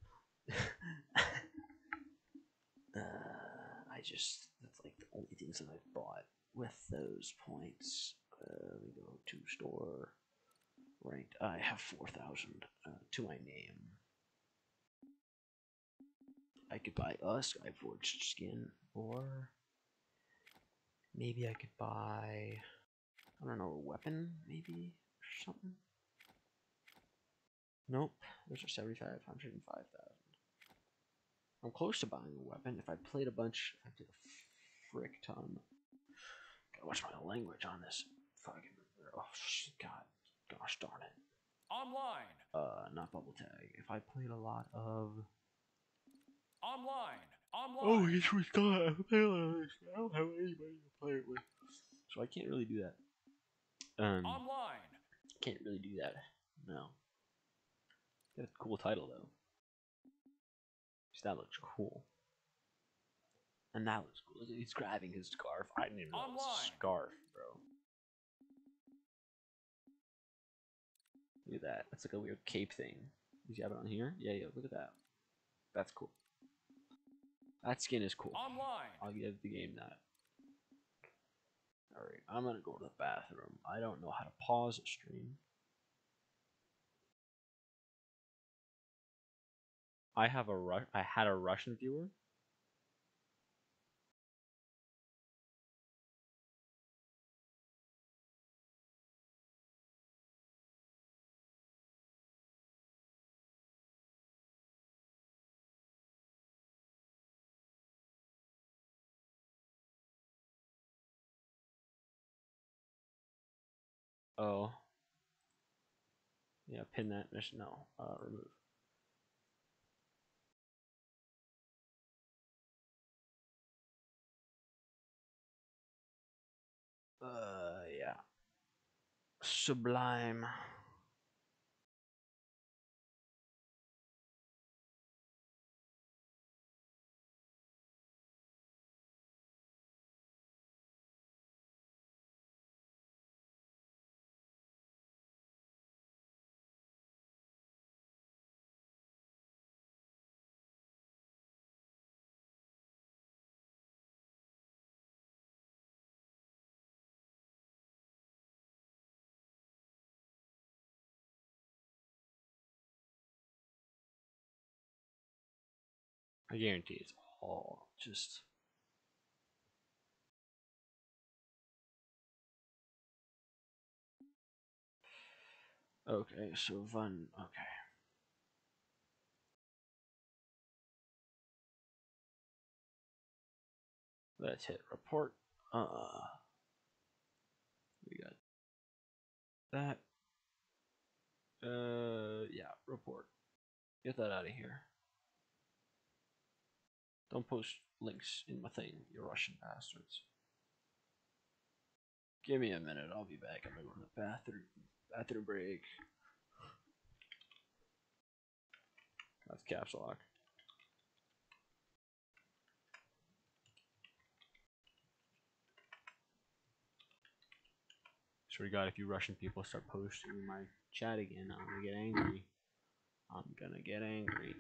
uh, I just that's like the only things that I've bought with those points. Uh, we go to store. Ranked. I have four thousand uh, to my name. I could buy a Skyforged skin, or maybe I could buy, I don't know, a weapon, maybe, or something. Nope, those are seventy-five hundred and five thousand. I'm close to buying a weapon if I played a bunch. If I did a frick ton. Gotta watch my language on this. Fucking, oh god, gosh darn it. Online. Uh, not bubble tag. If I played a lot of. Online. Online. Oh, he's retired. I don't have anybody to play it with, so I can't really do that. Um, Online. can't really do that. No. It's a cool title though. That looks cool. And that looks cool. He's grabbing his scarf. I didn't even know it was a scarf, bro. Look at that. That's like a weird cape thing. Does he have it on here? Yeah, yeah. Look at that. That's cool. That skin is cool. Online. I'll give the game that. Alright, I'm gonna go to the bathroom. I don't know how to pause a stream. I have a Ru- I had a Russian viewer. Oh. Yeah, pin that mission. No, uh, remove. Uh, yeah. Sublime. I guarantee it's all just. Okay, so Van. Okay. Let's hit report. Uh, we got that. Uh, yeah, report. Get that out of here. Don't post links in my thing, you Russian bastards. Give me a minute, I'll be back. I'm gonna go to the bathroom. Bathroom break. That's caps lock. Swear to God, if you Russian people start posting in my chat again, I'm gonna get angry. I'm gonna get angry.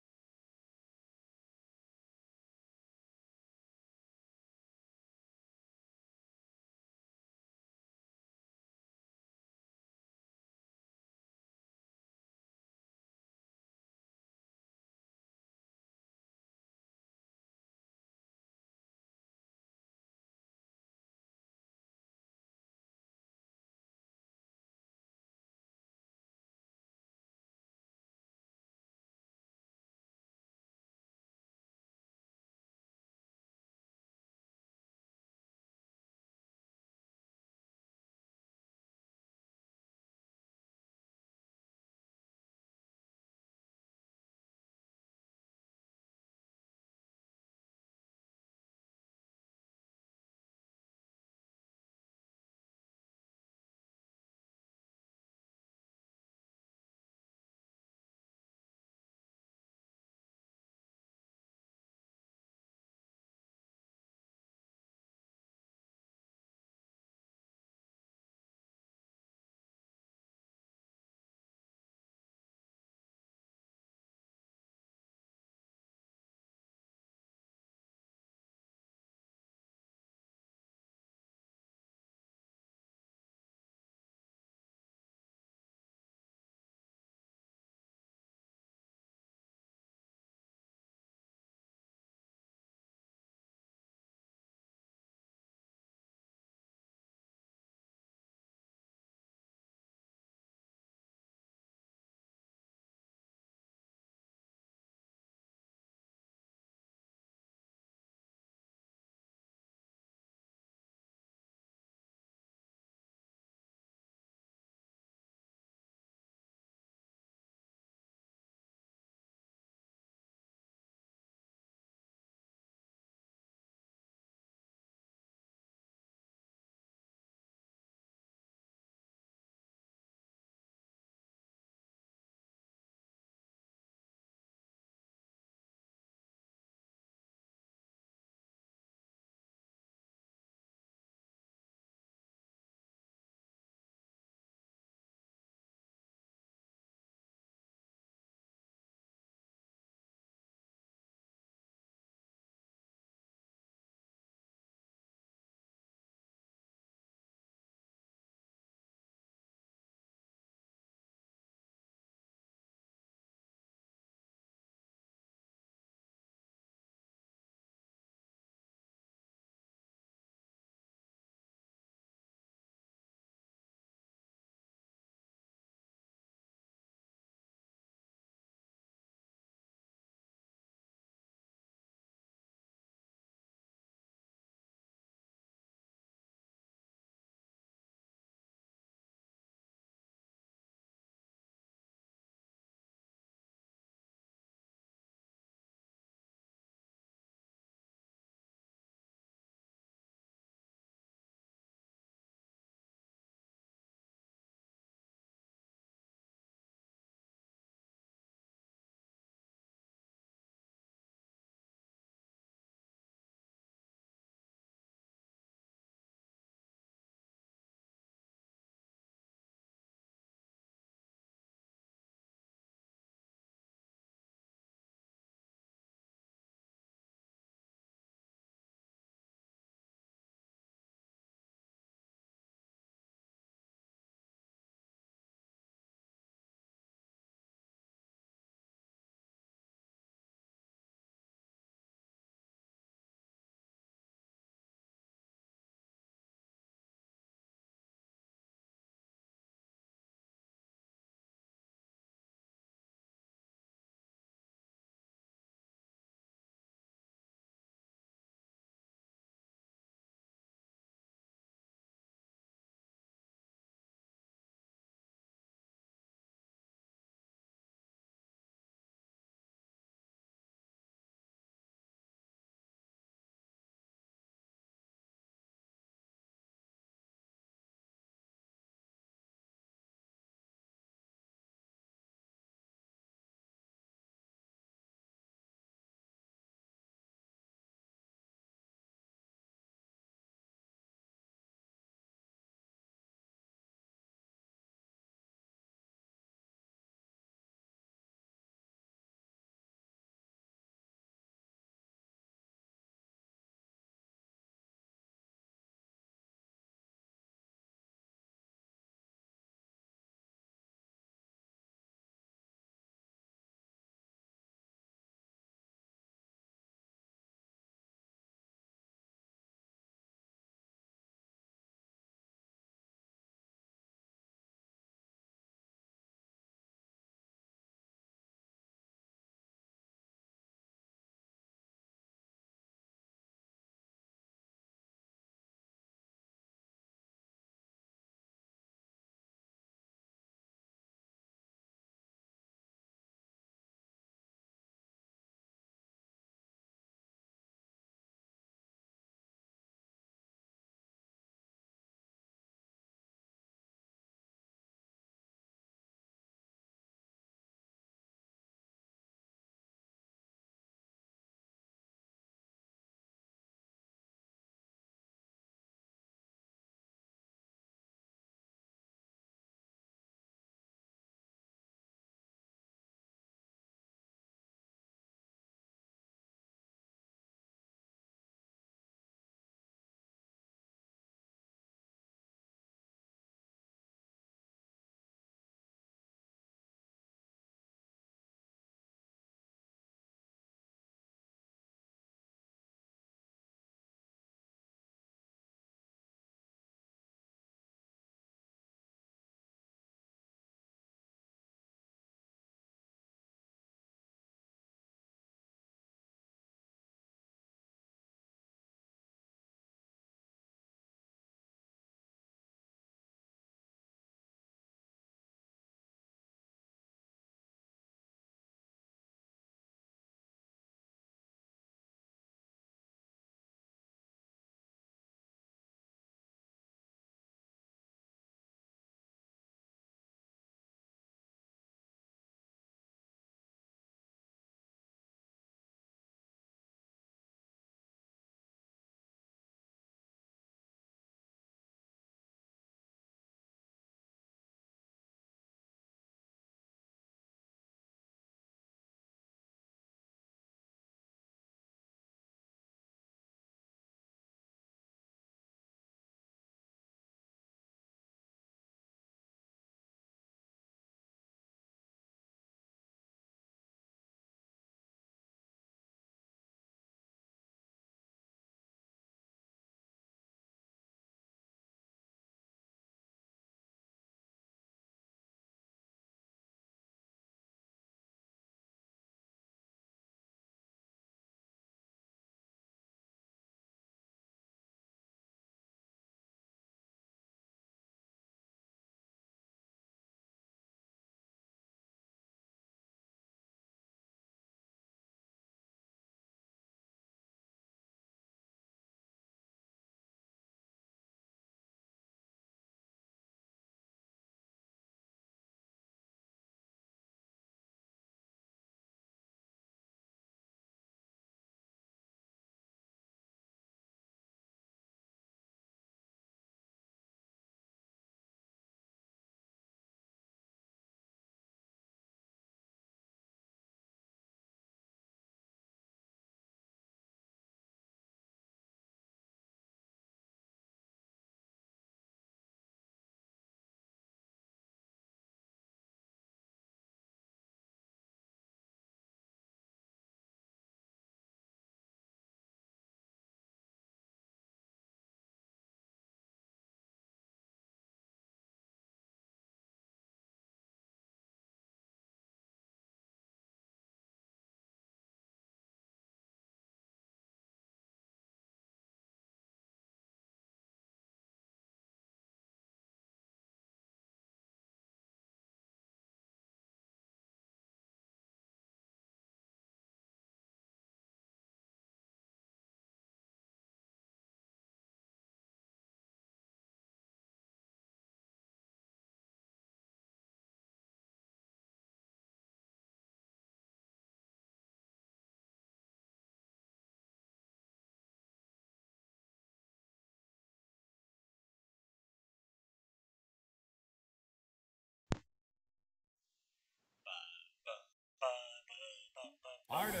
Artemis.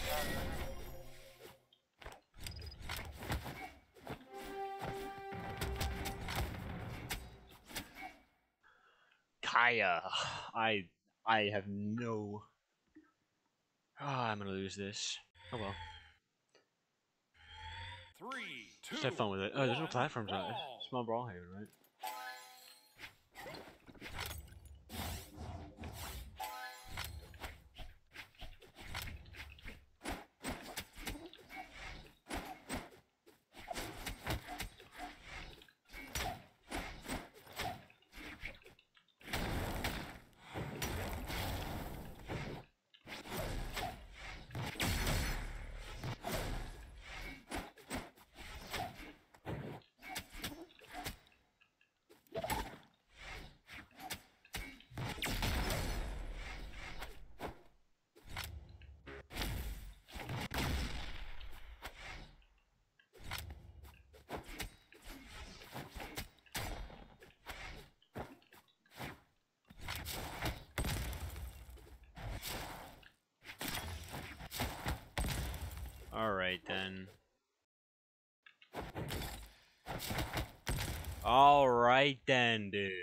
Kaya. I I have no. Ah, I'm gonna lose this. Oh well. Three, two, Just have fun with it. Oh, there's no one, platforms on it. brawl. Small brawl haven, right? Alright then. Alright then, dude.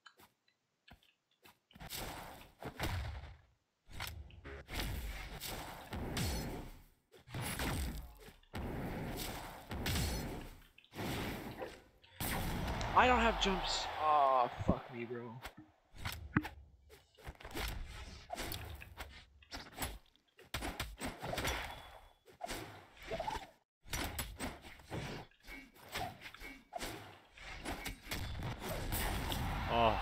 I don't have jumps. Oh, fuck me, bro. Oh.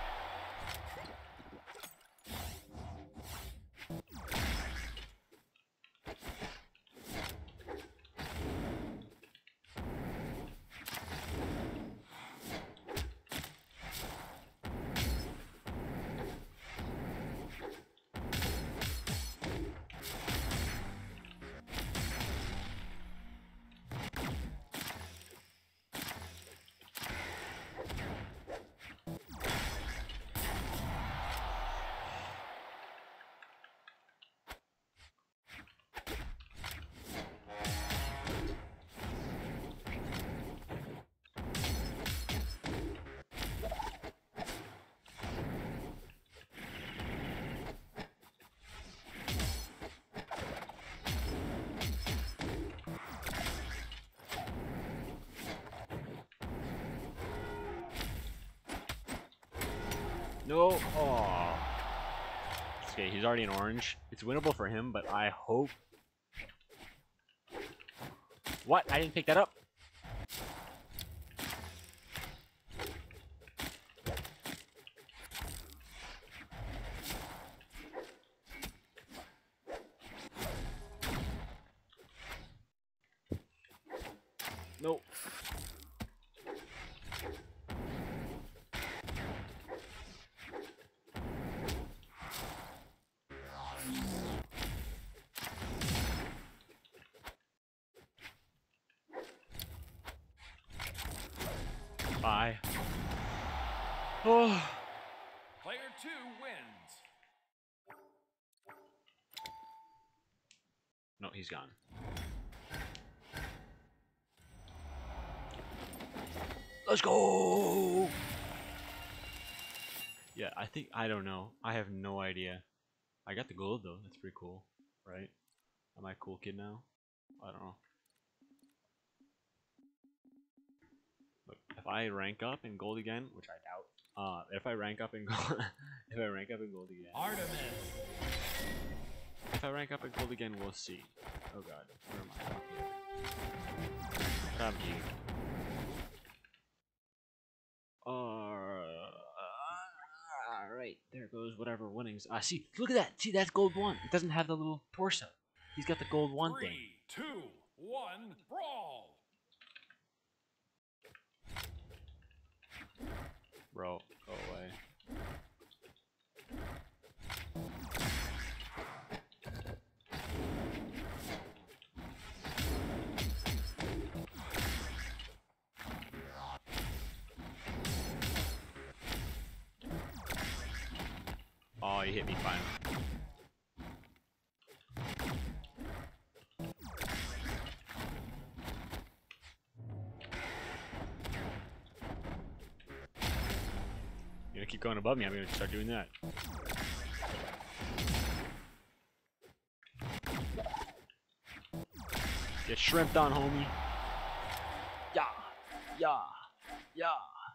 No. Oh. Okay, he's already in orange. It's winnable for him, but I hope. What? I didn't pick that up. Nope. Bye. Oh. Player two wins. No, he's gone. Let's go. Yeah, I think I don't know. I have no idea. I got the gold though. That's pretty cool, right? Am I a cool kid now? I don't know. Look, if I rank up in gold again, which I doubt. Uh, if I rank up in gold, if I rank up in gold again. Artemis. If I rank up in gold again, we'll see. Oh god, where am I? Okay. What happened to you? Alright, there goes whatever winnings. Ah, see, look at that. See, that's gold one. It doesn't have the little torso. He's got the gold one Three, thing. two, one, brawl. Bro, go away. Oh, you hit me finally. going above me, I'm gonna start doing that. Get shrimped on, homie. Yeah, yeah, yeah.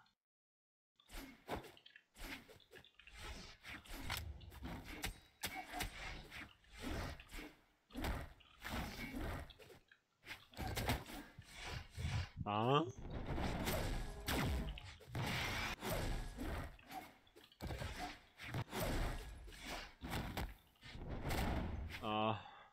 Huh? Uh.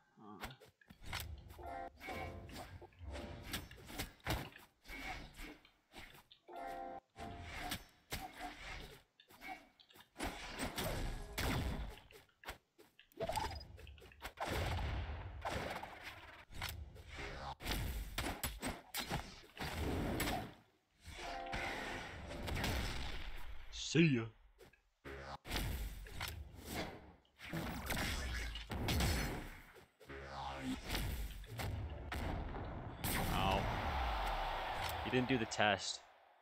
See ya. Ow. You didn't do the test.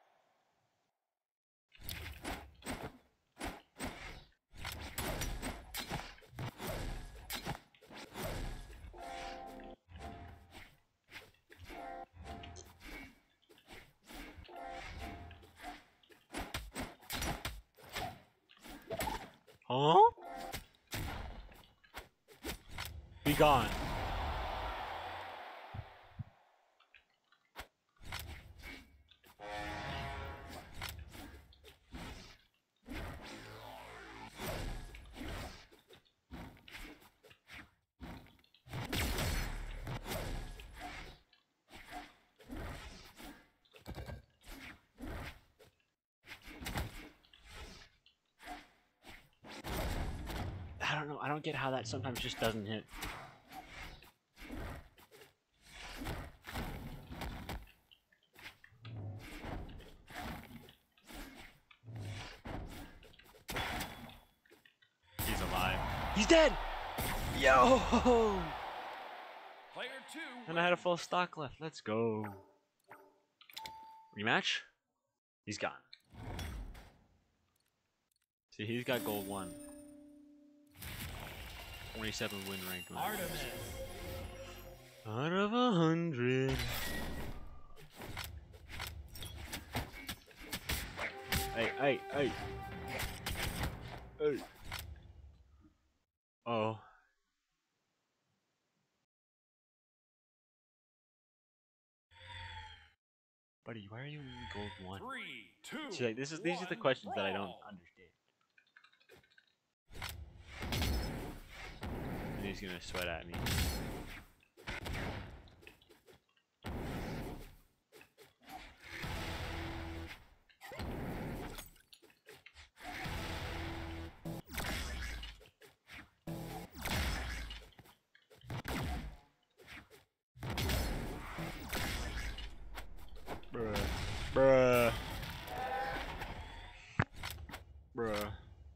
Huh? Be gone. I don't know. I don't get how that sometimes just doesn't hit. He's alive. He's dead! Yo! Player two. And I had a full stock left. Let's go. Rematch? He's gone. See, he's got gold one. twenty-seven win rank. Artemis. Out of a hundred. Hey, hey, hey. Hey. Oh. Buddy, why are you in gold one? Three, two, See, like, this is these are the one, questions that I don't brawl. understand. And he's gonna sweat at me. Bruh. Bruh. Bruh.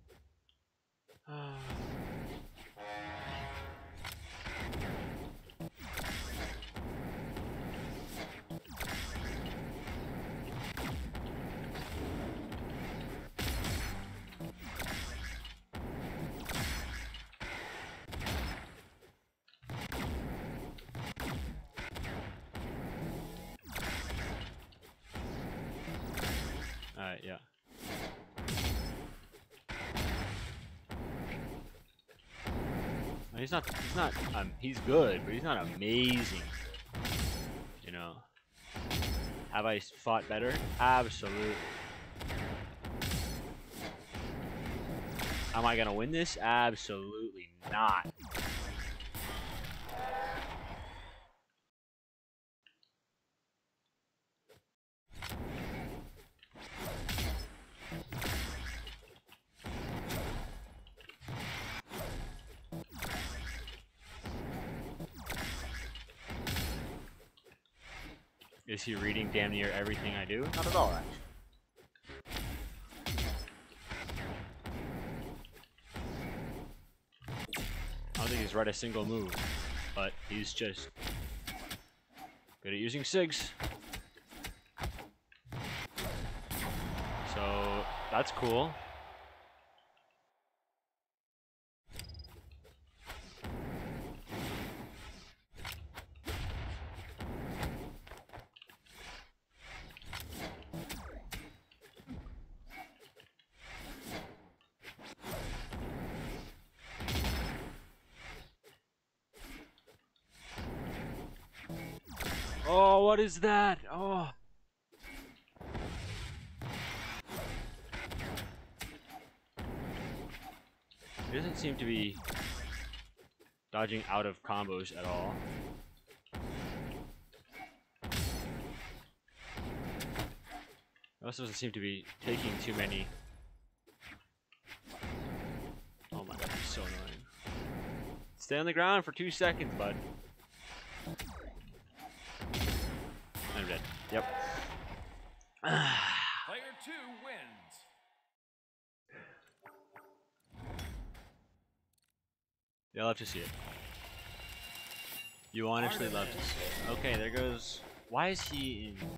Alright, yeah. He's not, he's not, um, he's good, but he's not amazing. You know. Have I fought better? Absolutely. Am I gonna win this? Absolutely not. Is he reading damn near everything I do? Not at all, actually. I don't think he's read a single move, but he's just good at using SIGs. So that's cool. Oh, what is that? Oh. He doesn't seem to be dodging out of combos at all. He also doesn't seem to be taking too many. Oh my god, he's so annoying. Stay on the ground for two seconds, bud. I'm dead. Yep. Player two wins. Yeah, I'll love to see it. You honestly love to see it. Okay, there goes. Why is he in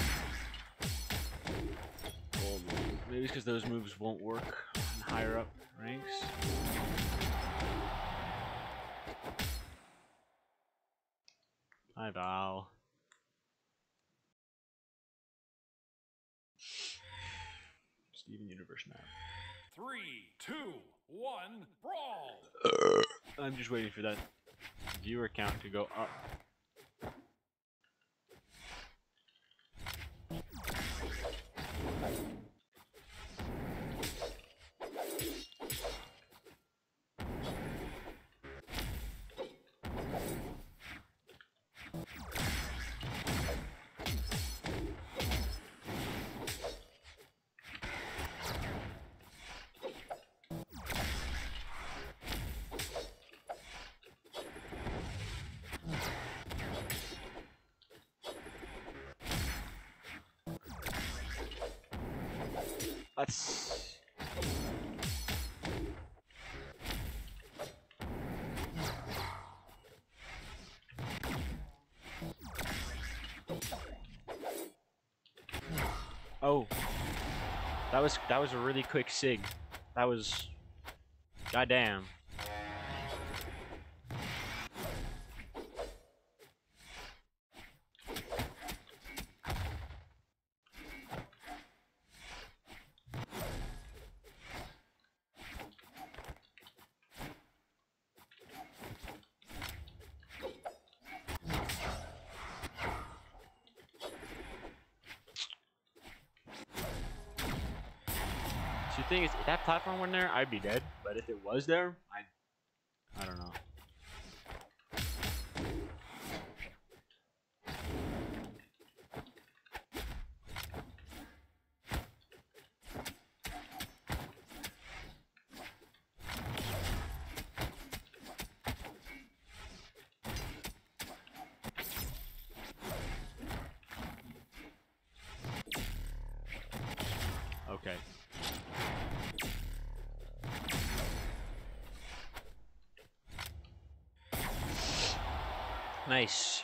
gold? Maybe it's because those moves won't work in higher up ranks. Hi, Val. Steven Universe now. Three, two, one, brawl. I'm just waiting for that viewer count to go up. Let's. Oh, that was that was a really quick sig. That was, goddamn. So the thing is, if that platform weren't there, I'd be dead. But if it was there, I, I don't know. Okay. Nice.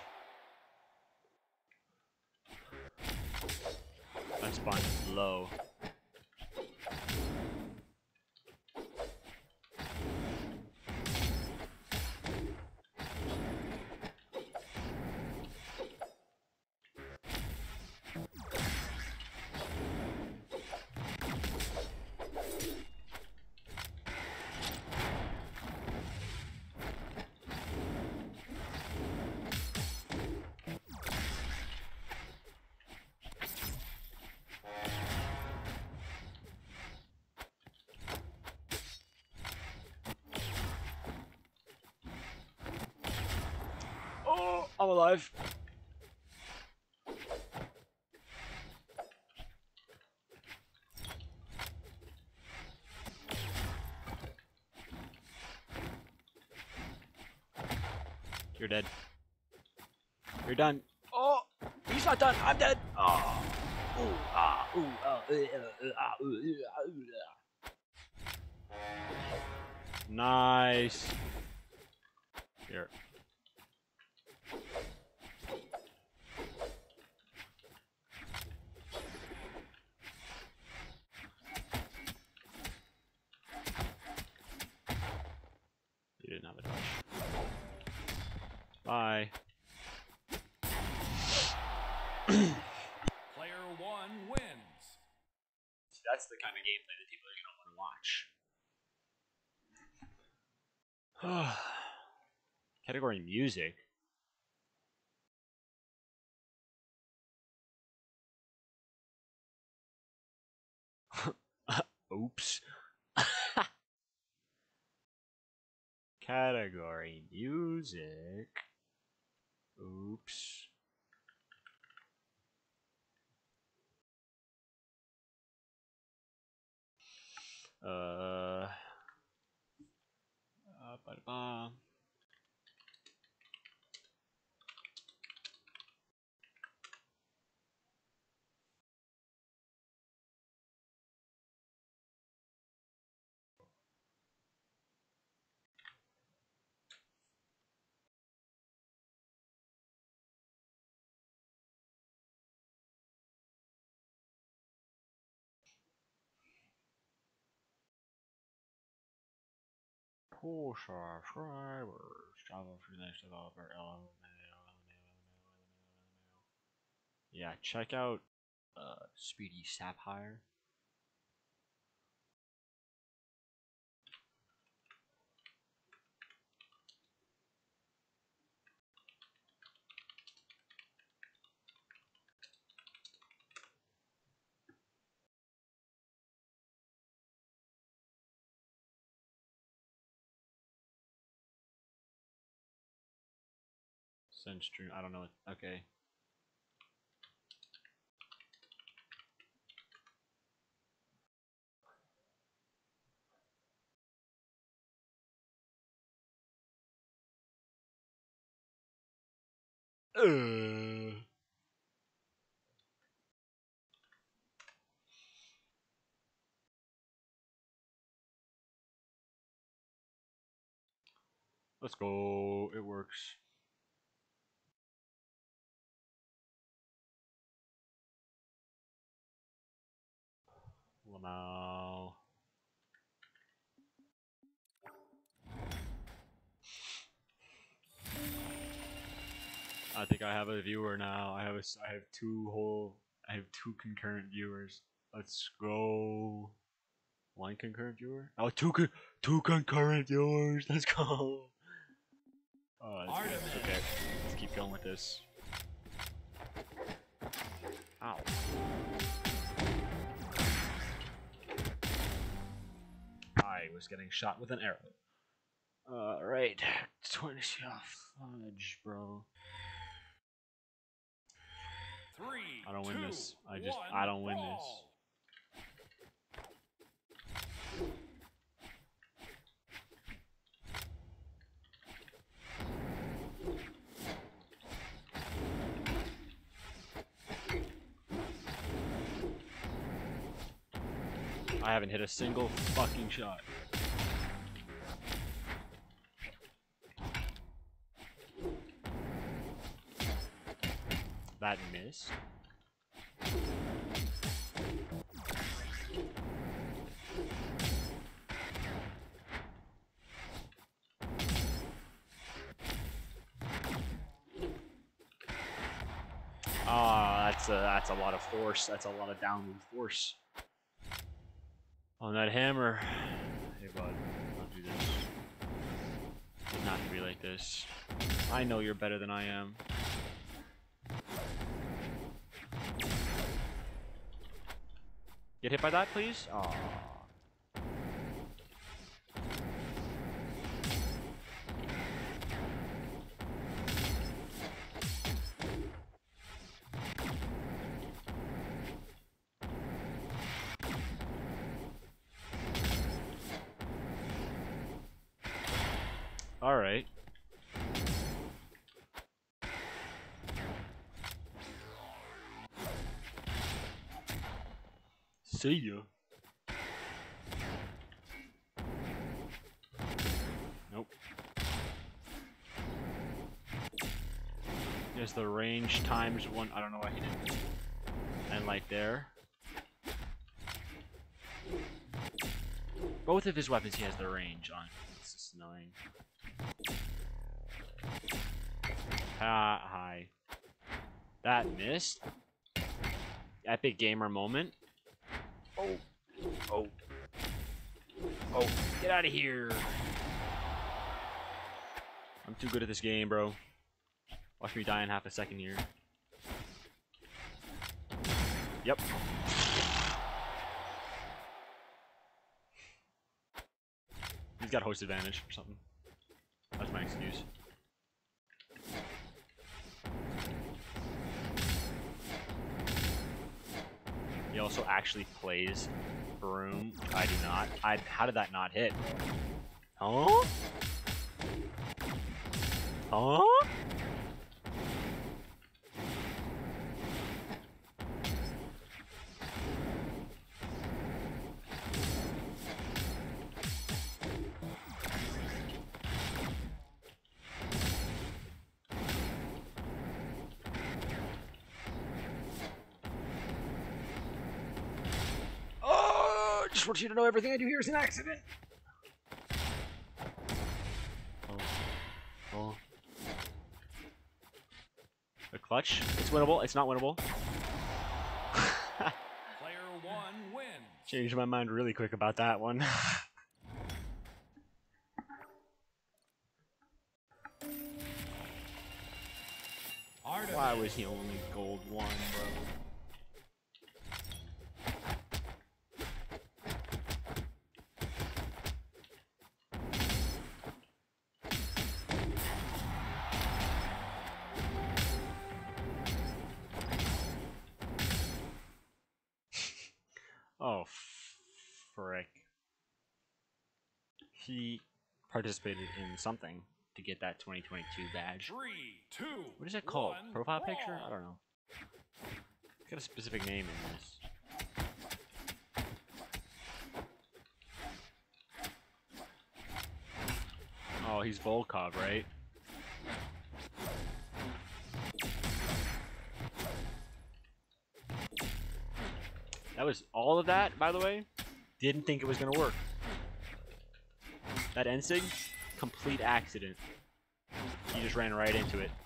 That spawn is low. Oh, I'm alive. You're dead. You're done. Oh, he's not done. I'm dead. Oh. Ooh, ah, ooh, ah, uh, uh, uh, ah, ooh, uh, ooh, uh. Nice. Here. You didn't have a dodge. Bye. Player one wins. That's the kind of gameplay that people are gonna want to watch. Category music. Oops. Category music. Oops. Uh. uh ba-da-ba. Poor subscribers. Travel for the next developer. Yeah, check out uh, Speedy Sapphire. Send stream. I don't know. Okay. Uh. Let's go. It works. Lamau. I think I have a viewer now. I have a, I have two whole, I have two concurrent viewers. Let's go. One concurrent viewer? Oh, two, con two concurrent viewers. Let's go. Oh, that's good. Okay, let's keep going with this. Ow. I was getting shot with an arrow. Uh, right. twenty fudge, bro. Three, I don't win two, this. I just, one, I don't win brawl. this. I haven't hit a single fucking shot. That missed. Ah, that's a that's a lot of force. That's a lot of downward force on that hammer. Hey, bud, don't do this. It's not to be like this. I know you're better than I am. Get hit by that, please. Aww. All right. See ya. Nope. There's the range times one. I don't know why he didn't. And like there. Both of his weapons he has the range on. It's just annoying. Ah, hi. That missed. Epic gamer moment. Oh. Oh. Oh. Get out of here. I'm too good at this game, bro. Watch me die in half a second here. Yep. He's got host advantage or something. That's my excuse. He also actually plays Broom. I do not. I. How did that not hit? Huh? Huh? Oh, just want you to know everything I do here is an accident. Oh. Oh. A clutch? It's winnable. It's not winnable. Player one wins. Changed my mind really quick about that one. Why was he only gold one, bro? Oh, frick. He participated in something to get that twenty twenty-two badge. Three, two, what is that called? one, Profile brawl. picture? I don't know. It's got a specific name in this. Oh, he's Volkov, right? That was all of that, by the way. Didn't think it was gonna work. That N-Sig, complete accident. He just ran right into it.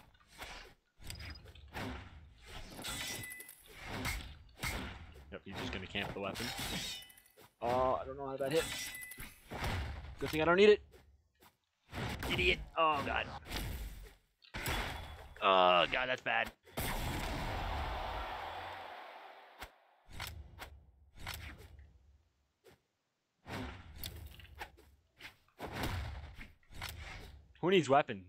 Yep, he's just gonna camp the weapon. Oh, I don't know how that hit. Good thing I don't need it. Idiot. Oh, God. Oh, God, that's bad. Who needs weapons?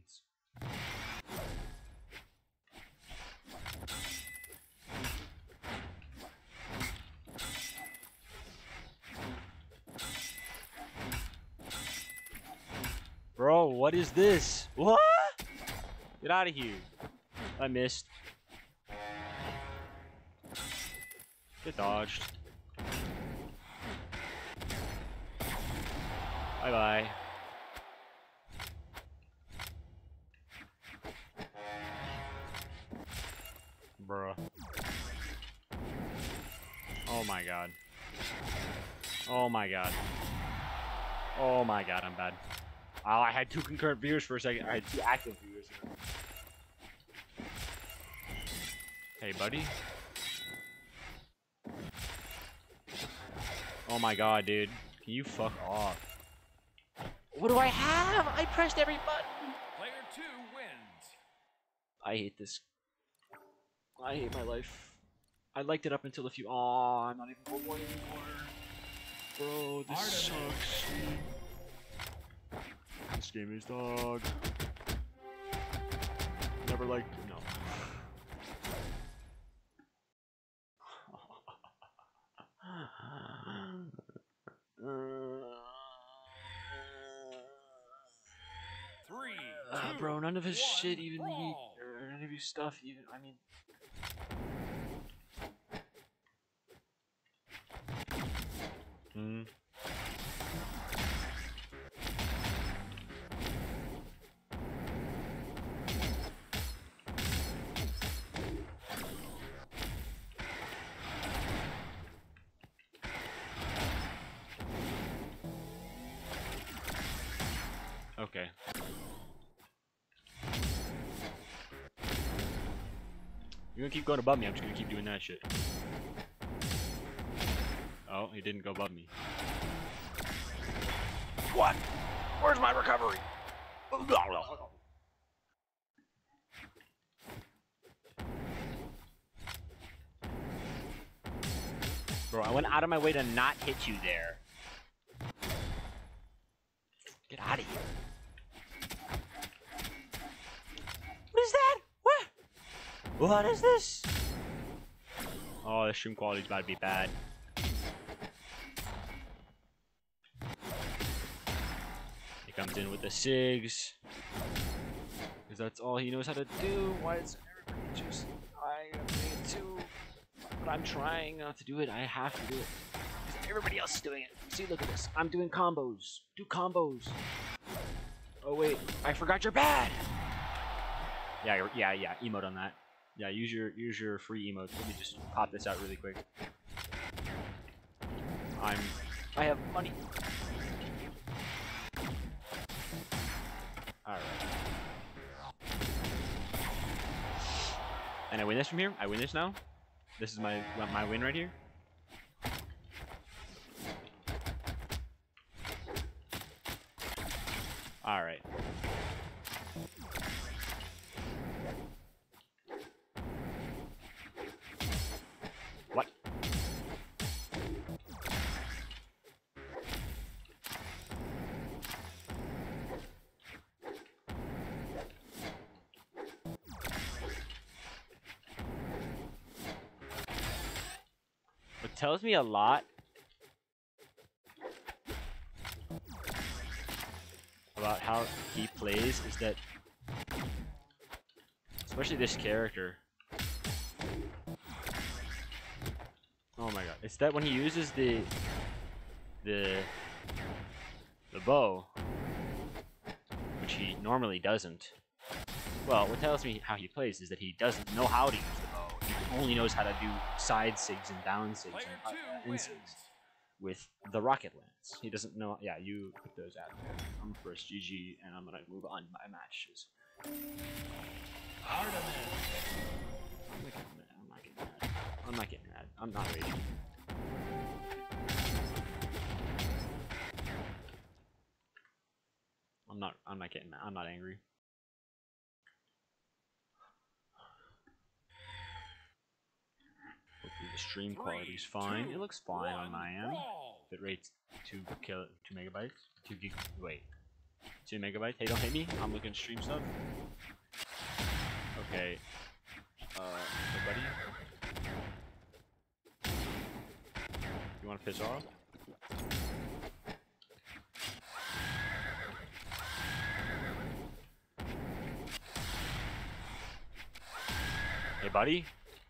Bro, what is this? What? Get out of here. I missed. Get dodged. Bye-bye. Bruh. Oh my god. Oh my god. Oh my god, I'm bad. Oh, I had two concurrent viewers for a second. I had two active viewers. Hey, buddy. Oh my god, dude. Can you fuck off? What do I have? I pressed every button. Player two wins. I hate this. I hate my life. I liked it up until a few. Aw, I'm not even gold one anymore. Bro, this sucks. This game is dog. Never liked. No. Three, uh, two, bro, none of his one, shit even brawl. me, or none of his stuff even. I mean. Hmm. Okay. You're gonna keep going above me, I'm just gonna keep doing that shit. Oh, he didn't go above me. What? Where's my recovery? Bro, I went out of my way to not hit you there. Get out of here. What is that? What? What is this? Oh, the stream quality's about to be bad. He comes in with the SIGs. Because that's all he knows how to do. Why is everybody just... I am doing it too. But I'm trying not to do it. I have to do it. Because everybody else is doing it. See, look at this. I'm doing combos. Do combos. Oh, wait. I forgot you're bad. Yeah, yeah, yeah. Emote on that. Yeah, use your use your free emotes. Let me just pop this out really quick. I'm... I have money. Alright. And I win this from here? I win this now? This is my my win right here? Alright. What? What tells me a lot about how he plays is that, especially this character. Oh my god! It's that when he uses the the the bow, which he normally doesn't. Well, what tells me how he plays is that he doesn't know how to use the bow. He only knows how to do side sigs and down sigs and uh, in sigs with the rocket lance. He doesn't know. Yeah, you put those out there. I'm first G G, and I'm gonna move on my matches. I'm not getting mad. I'm not getting mad. I'm not getting mad. I'm not raging. I'm not. I'm not getting mad. I'm not angry. Hopefully the stream quality is fine. It looks fine on my end. Bitrate's two kill two megabytes. Two gig. Wait. Two megabytes. Hey, don't hit me. I'm looking at stream stuff. Okay. Uh, hey buddy. You want to piss off? Hey buddy.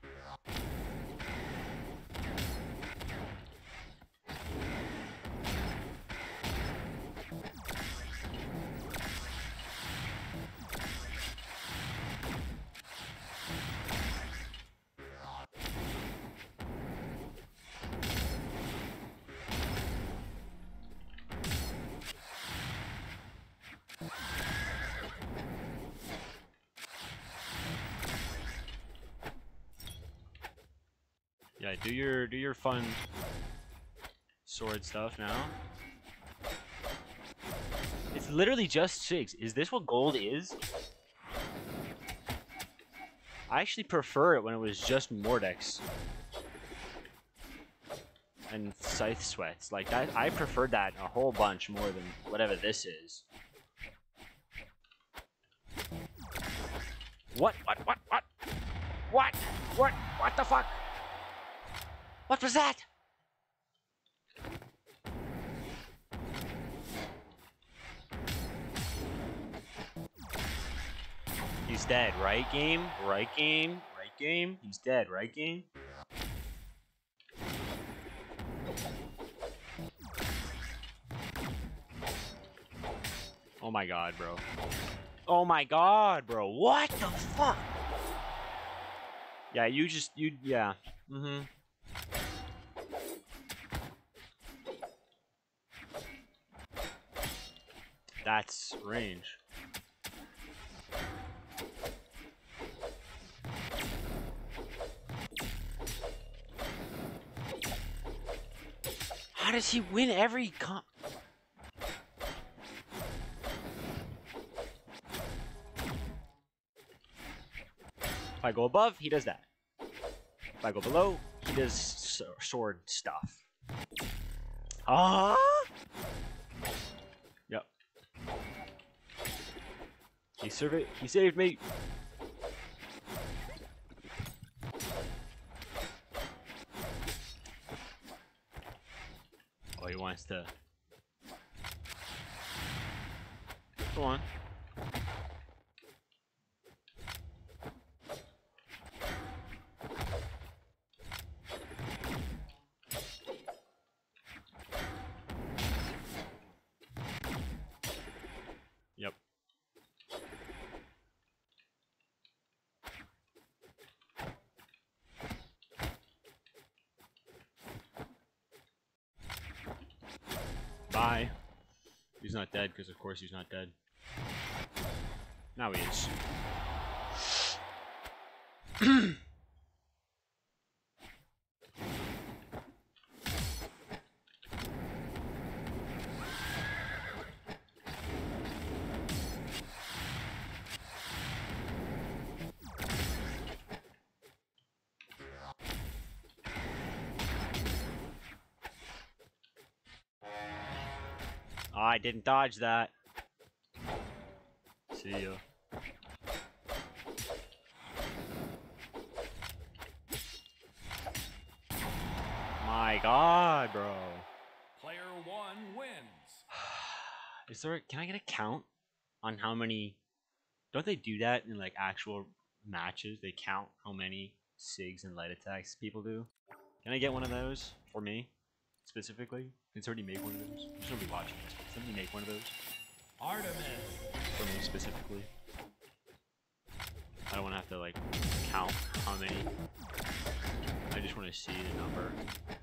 Yeah, do your do your fun sword stuff now. It's literally just SIGs. Is this what gold is? I actually prefer it when it was just Mordex and Scythe Sweats. Like that, I preferred that a whole bunch more than whatever this is. What? What? What? What? What? What? What the fuck? What was that? He's dead, right game? Right game? Right game? He's dead, right game? Oh my god, bro. Oh my god, bro. What the fuck? Yeah, you just, you, yeah. Mm-hmm. That's range. How does he win every comp? If I go above, he does that. If I go below, he does sword stuff. Ah! Yep. He surveyed. He saved me. Oh, he wants to. Go on. Yep. Bye. He's not dead, because of course he's not dead. Now he is. Oh, I didn't dodge that. See ya. My God, bro. Player one wins. Is there? Can I get a count on how many? Don't they do that in like actual matches? They count how many SIGs and light attacks people do. Can I get one of those for me specifically? Can somebody make one of those? There's nobody watching this. Can somebody make one of those Artemis. for me specifically? I don't want to have to like count how many. I just want to see the number.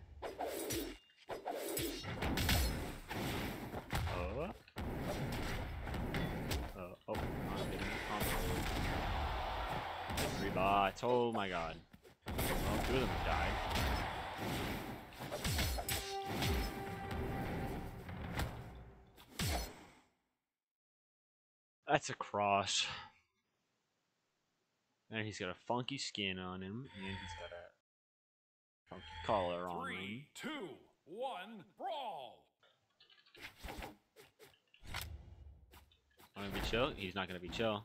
Oh. Uh, oh. I'm getting combo. Three bots. Oh my God. Well, two of them have died. That's a cross. And he's got a funky skin on him, and he's got a funky collar on him. Three, two, one, brawl. Wanna be chill? He's not gonna be chill.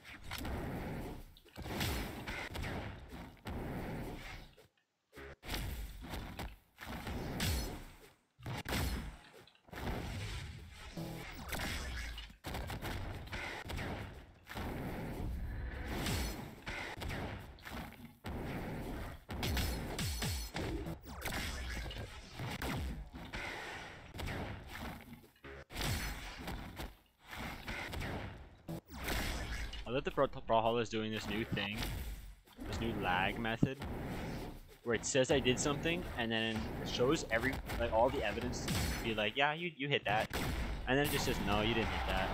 I love that Brawlhalla is doing this new thing, this new lag method, where it says I did something, and then it shows every, like, all the evidence to be like, yeah, you you hit that, and then it just says, no, you didn't hit that.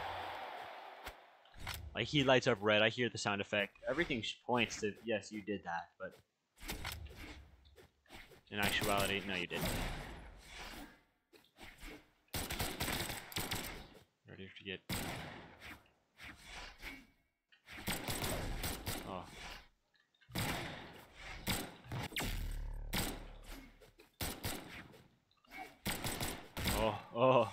Like, he lights up red, I hear the sound effect, everything points to, yes, you did that, but in actuality, no, you didn't. Ready to get. Oh. Oh, oh.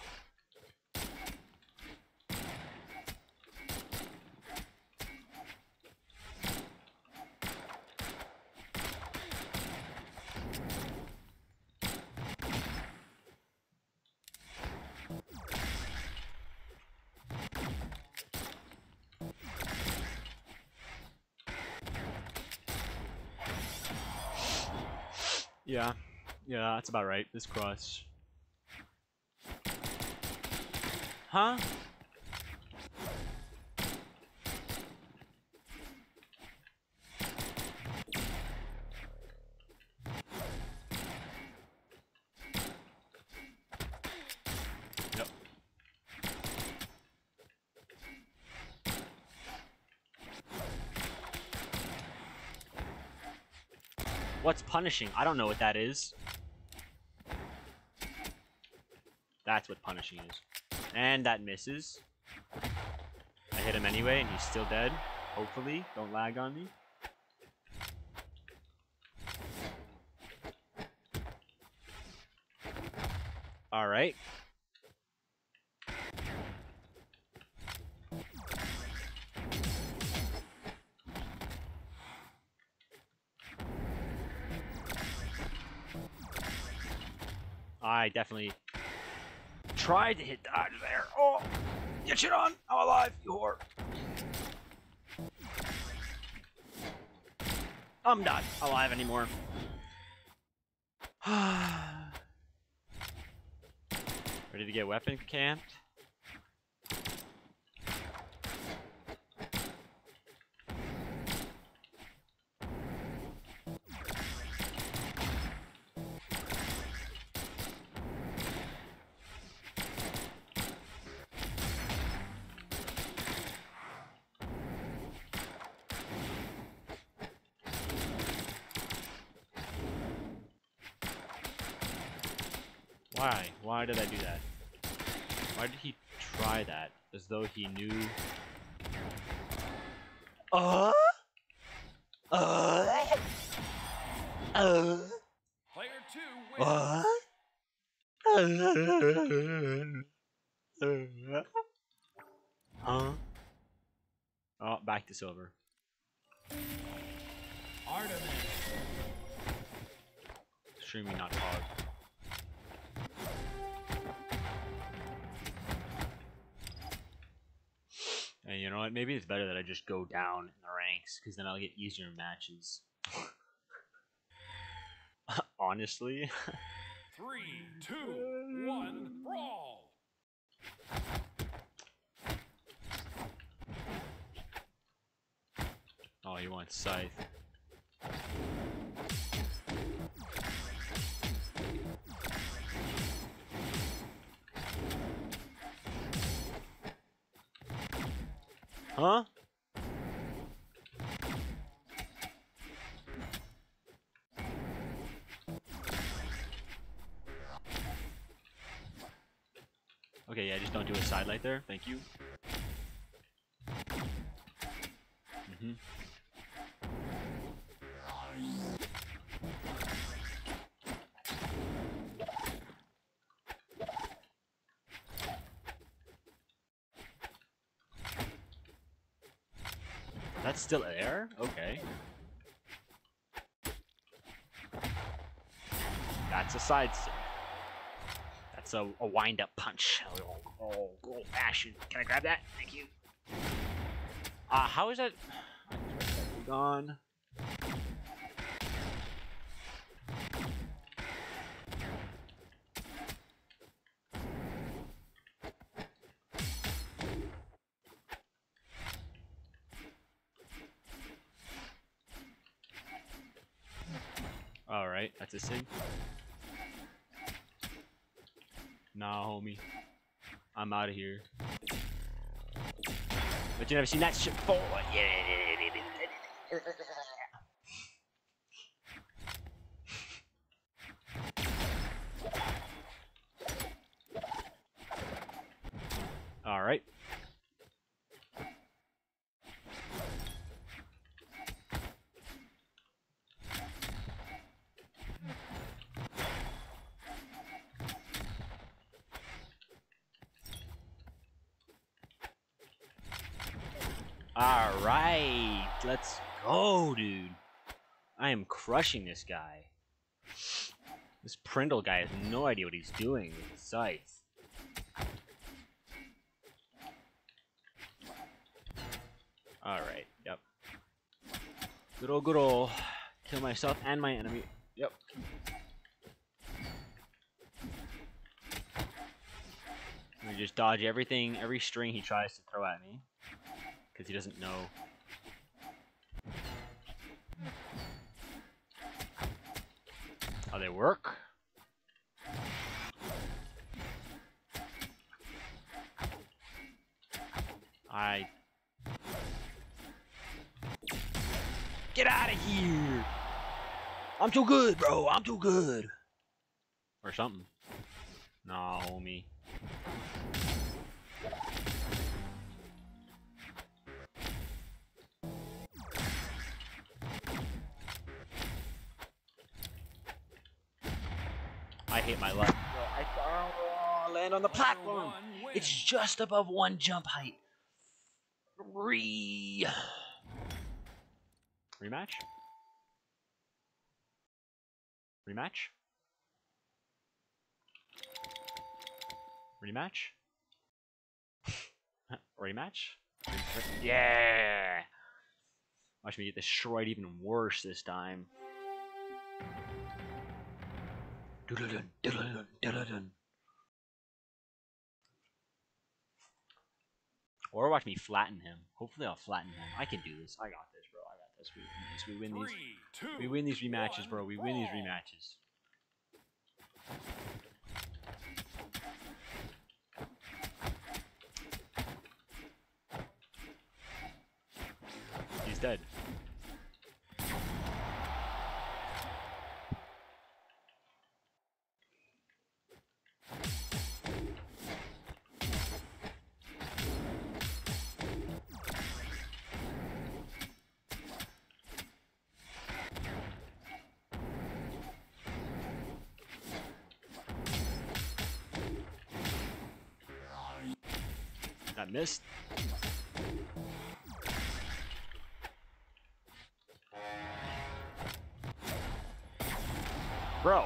Yeah, yeah, that's about right. This cross. Huh? Yep. What's punishing? I don't know what that is. That's what punishing is. And that misses. I hit him anyway, and he's still dead. Hopefully. Don't lag on me. Alright. I definitely tried to hit dodge there. Oh, get shit on. I'm alive, you whore. I'm not alive anymore. Ready to get weapon camped? Why? Why did I do that? Why did he try that? As though he knew... Uh? Uh? Uh? Player two wins. What? Huh? Oh, back to silver. Artemis. Extremely not hard. And you know what? Maybe it's better that I just go down in the ranks, because then I'll get easier matches. Honestly. Three, two, one, brawl. Oh, you want Scythe. Huh? Okay, yeah, just don't do a side light there. Thank you. Mm-hmm. That's still air? Okay. That's a side step. That's a, a wind-up punch. Oh, oh, old fashioned. Can I grab that? Thank you. Uh, how is that? Gone. Alright, that's a sig. Nah, homie. I'm out of here. But you never seen that shit before. Yeah. Alright. Alright, let's go, dude. I am crushing this guy. This Prindle guy has no idea what he's doing with his scythe. Alright, yep. Good ol' good ol' kill myself and my enemy. Yep. We just dodge everything, every string he tries to throw at me. Because he doesn't know. How they work. I... Get out of here! I'm too good, bro! I'm too good! Or something. Nah, homie. I hate my luck. I oh, land on the platform. It's just above one jump height. Re Rematch? Rematch? Rematch? Rematch? Yeah! Watch me get destroyed even worse this time. Or watch me flatten him. Hopefully I'll flatten him. I can do this. I got this, bro. I got this. We win these. We win these. Three, two, we win these rematches, one, bro. We win these brawl. rematches. He's dead. That missed. Bro.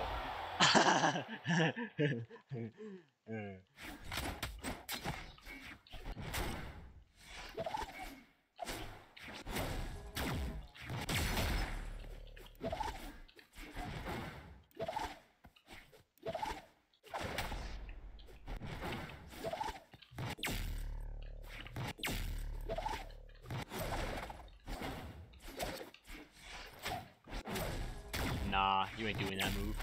Nah, you ain't doing that move.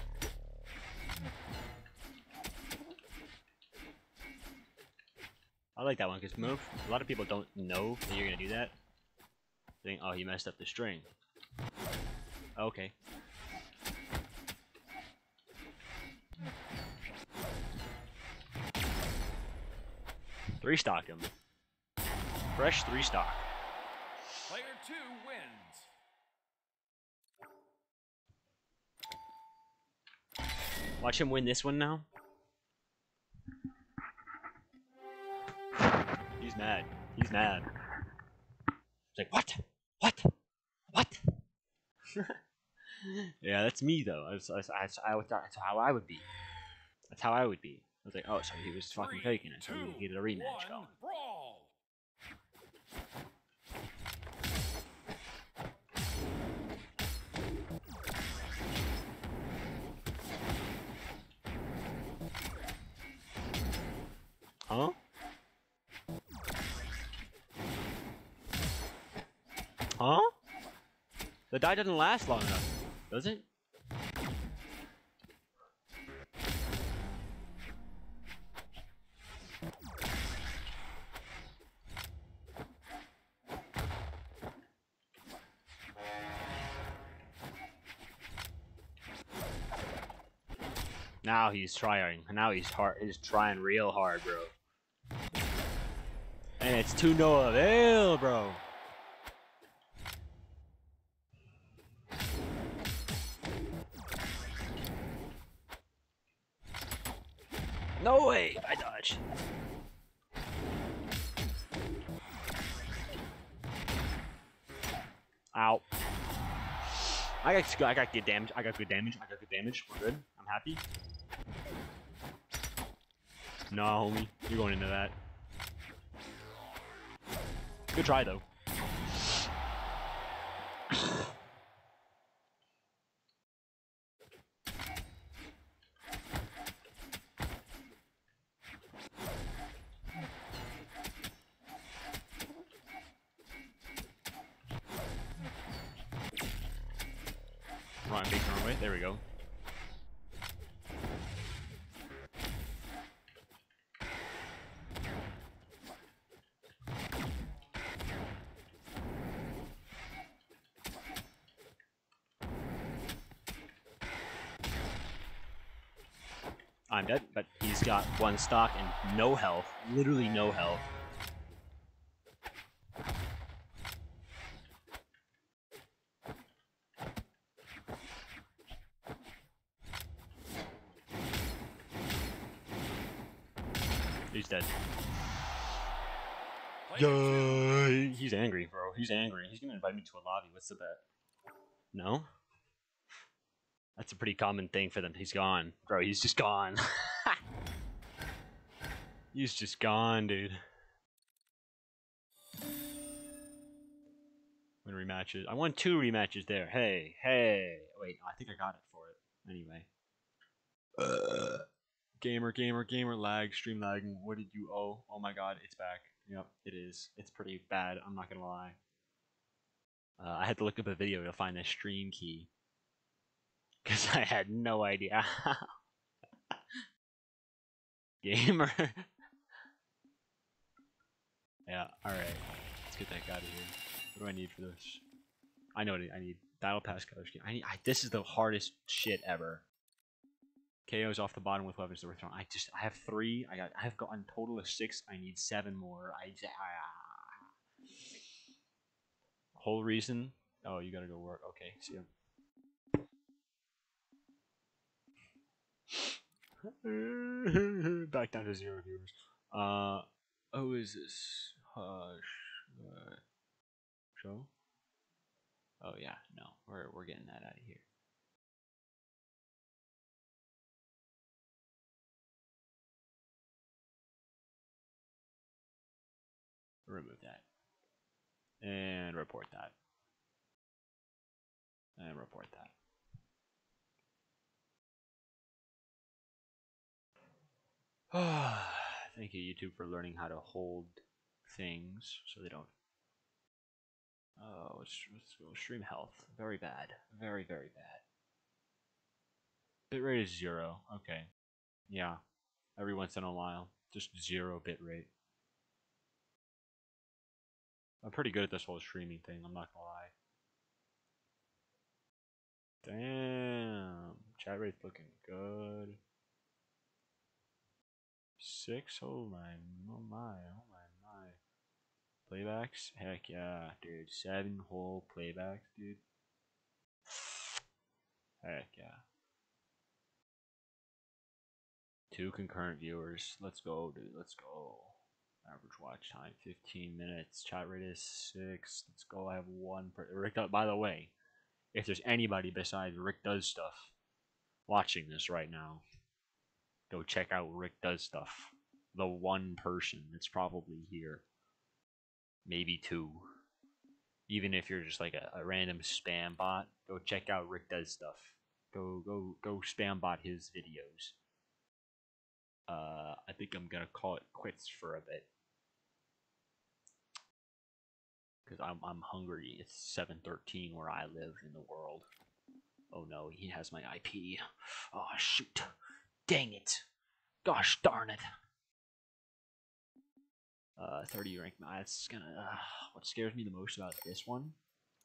I like that one because move. A lot of people don't know that you're gonna do that. Think, oh, you messed up the string. Okay. Three stock him. Fresh three stock. Player two wins. Watch him win this one now. He's mad. He's mad. It's like, what? What? What? Yeah, that's me though. That's, that's, that's, that's how I would be. That's how I would be. I was like, oh, so he was fucking Three, faking it. So two, we get a rematch one, going. brawl. Huh? Huh? The die doesn't last long enough, does it? Now he's trying. Now he's hard. He's trying real hard, bro. And it's to no avail, bro. No way! I dodged. Ow. I got, I got good damage. I got good damage. I got good damage. We're good. I'm happy. No, homie. You're going into that. Good try, though. Right, big turn away. There we go. I'm dead, but he's got one stock and no health. Literally no health. He's dead. Yay! He's angry, bro. He's angry. He's gonna invite me to a lobby. What's the bet? No? That's a pretty common thing for them. He's gone. Bro, he's just gone. He's just gone, dude. Win rematches. I won two rematches there. Hey, hey. Wait, I think I got it for it. Anyway. Uh, gamer, gamer, gamer, lag, stream lagging. What did you owe? Oh my god, it's back. Yep, it is. It's pretty bad. I'm not gonna lie. Uh, I had to look up a video to find the stream key. Because I had no idea. Gamer. Yeah, alright. Let's get that guy out of here. What do I need for this? I know what I need. Battle Pass color scheme. I need. I, this is the hardest shit ever. K Os off the bottom with weapons to return. I just. I have three. I got. I have gotten a total of six. I need seven more. I. Ah. Whole reason. Oh, you gotta go work. Okay. See ya. Back down to zero viewers. Uh, oh, is this Hush uh, show? Oh yeah, no, we're we're getting that out of here. Remove that and report that and report that. Thank you, YouTube, for learning how to hold things so they don't. Oh, let's, let's go. Stream health. Very bad. Very, very bad. Bitrate is zero. Okay. Yeah. Every once in a while. Just zero bitrate. I'm pretty good at this whole streaming thing, I'm not gonna lie. Damn. Chat rate's looking good. Six? Oh my, oh my, oh my, my. Playbacks? Heck yeah, dude. Seven whole playbacks, dude. Heck yeah. Two concurrent viewers. Let's go, dude. Let's go. Average watch time fifteen minutes. Chat rate is six. Let's go. I have one per Rick. By the way, if there's anybody besides Rick Does Stuff watching this right now, go check out Rick Does Stuff. The one person that's probably here. Maybe two. Even if you're just like a, a random spam bot, go check out Rick Does Stuff. Go go go spam bot his videos. Uh, I think I'm gonna call it quits for a bit. Because I'm, I'm hungry. It's seven thirteen where I live in the world. Oh no, he has my I P. Oh shoot. Dang it. Gosh darn it. Uh, thirty rank. That's gonna. Uh, what scares me the most about this one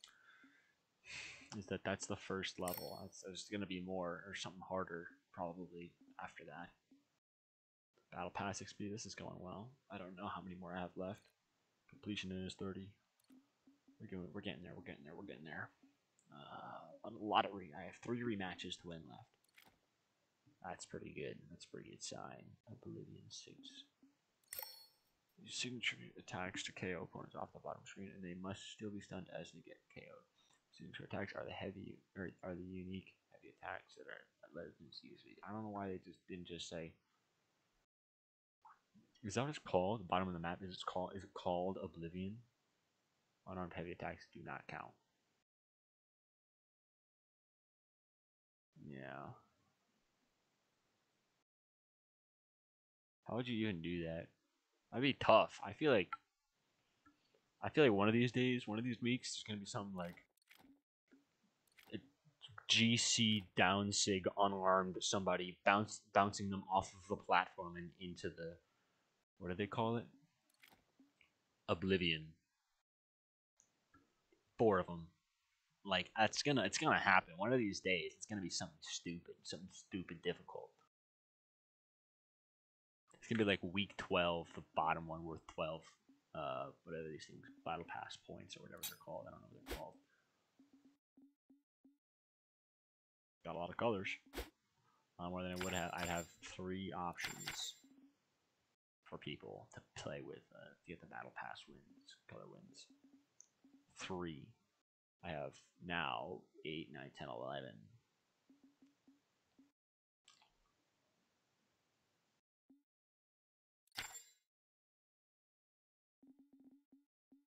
is that that's the first level. It's, there's gonna be more or something harder probably after that. Battle Pass X P. This is going well. I don't know how many more I have left. Completion is thirty. We're going. We're getting there. We're getting there. We're getting there. Uh, a lot of re I have three rematches to win left. That's pretty good. That's a pretty good sign. Oblivion six. Use signature attacks to K O opponents off the bottom screen, and they must still be stunned as they get K O'd. Signature attacks are the heavy or are the unique heavy attacks that are legends usually. I don't know why they just didn't just say. Is that what it's called? The bottom of the map is it called? Is it called Oblivion? Unarmed heavy attacks do not count. Yeah. How would you even do that? That'd be tough. I feel like I feel like one of these days, one of these weeks, there's gonna be something like a G C down sig unarmed somebody bounce bouncing them off of the platform and into the what do they call it? Oblivion. Four of them. Like that's gonna it's gonna happen. One of these days, it's gonna be something stupid, something stupid difficult. It's gonna be like week twelve, the bottom one worth twelve. Uh, whatever these things, battle pass points or whatever they're called. I don't know what they're called. Got a lot of colors. Uh, more than I would have. I'd have three options for people to play with uh, to get the battle pass wins, color wins. Three. I have now eight, nine, ten, eleven.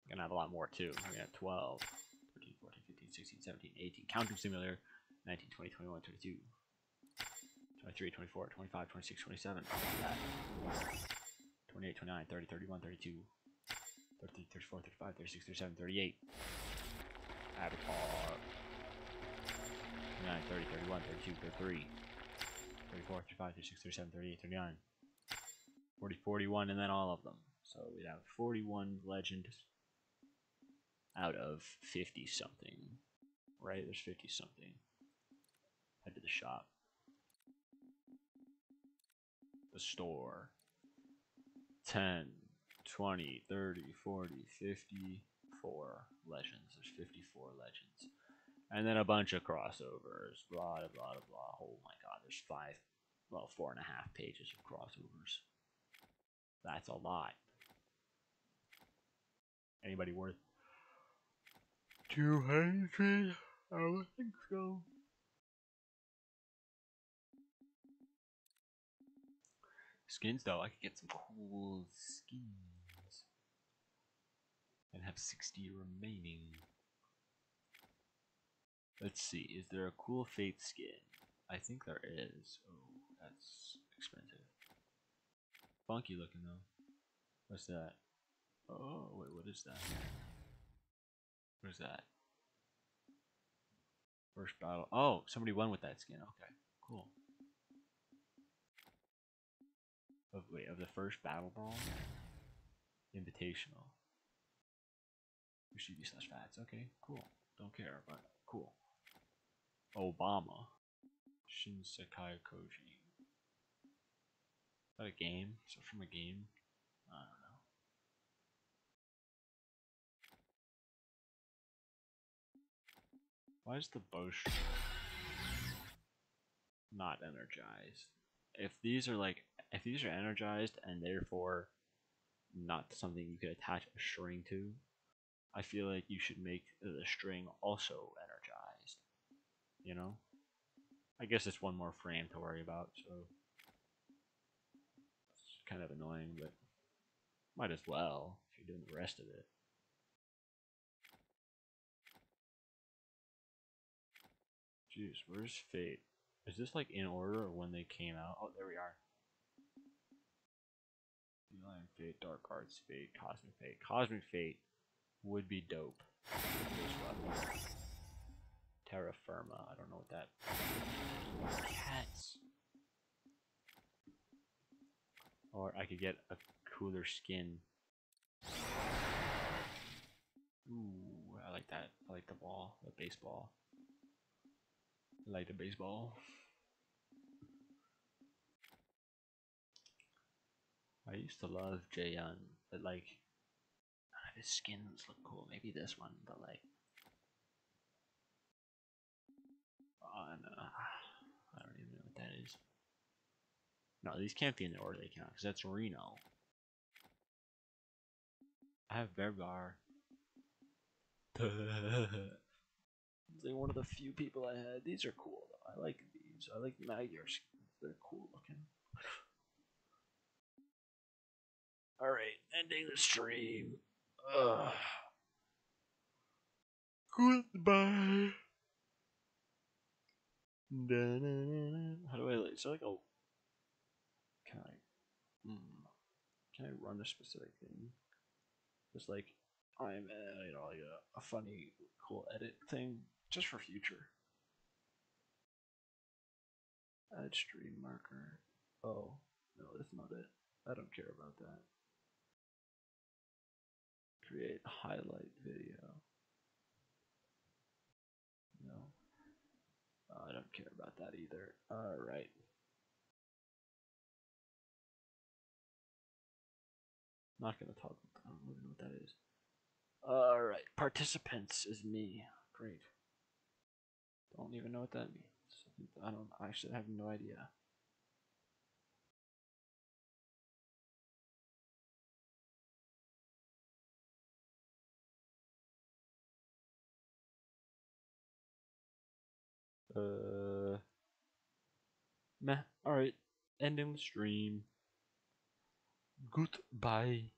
Gonna have a lot more too. We're gonna have twelve, thirteen, fourteen, fifteen, sixteen, seventeen, eighteen. Counting simulator. nineteen, twenty, twenty-one, twenty-two, twenty-three, twenty-four, twenty-five, twenty-six, twenty-seven. I want that. twenty-eight, twenty-nine, thirty, thirty-one, thirty-two, thirty-three, thirty-four, thirty-five, thirty-six, thirty-seven, thirty-eight. Avatar. twenty-nine, thirty, thirty-one, thirty-two, thirty-three, thirty-four, thirty-five, thirty-six, thirty-seven, thirty-eight, thirty-nine. forty, forty-one, and then all of them. So we'd have forty-one legends out of fifty something. Right? There's fifty something. Head to the shop. The store. ten, twenty, thirty, forty, fifty-four legends. There's fifty-four legends. And then a bunch of crossovers. Blah, blah, blah, blah. Oh my god, there's five, well, four and a half pages of crossovers. That's a lot. Anybody worth two hundred? I don't think so. Skins, though, I could get some cool skins. And have sixty remaining. Let's see, is there a cool Fate skin? I think there is. Oh, that's expensive. Funky looking, though. What's that? Oh, wait, what is that? What is that? First battle. Oh, somebody won with that skin. Okay, cool. Of, wait, of the first battle brawl? Invitational. Ushibi slash fats. Okay, cool. Don't care, but cool. Obama. Shinsekai Koji. Is that a game? Is that from a game? I don't know. Why is the Bosch not energized? If these are like, if these are energized and therefore not something you could attach a string to, I feel like you should make the string also energized. You know? I guess it's one more frame to worry about, so it's kind of annoying, but might as well if you're doing the rest of it. Jeez, where's Fate? Is this like in order or when they came out? Oh, there we are. Beeline Fate, Dark Arts Fate, Cosmic Fate. Cosmic Fate would be dope. Terra Firma, I don't know what that is. Cats. Or I could get a cooler skin. Ooh, I like that. I like the ball, the baseball. I like the baseball. I used to love Jaehyun, but like, his skins look cool. Maybe this one, but like, oh no, I don't even know what that is. No, these can't be in the order they count, because that's Reno. I have Vergar. It's like one of the few people I had. These are cool though. I like these. I like Magyar skins. They're cool looking. Alright, ending the stream. Ugh. Goodbye. How do I like? So like, oh, can I? Mm, can I run a specific thing? Just like I'm, uh, you know, like a, a funny, cool edit thing, just for future. Add stream marker. Oh no, that's not it. I don't care about that. Create highlight video. No. Oh, I don't care about that either. Alright. Not gonna talk. I don't even know what that is. Alright. Participants is me. Great. Don't even know what that means. I don't I actually have no idea. Uh, meh. Alright. Ending the stream. Goodbye.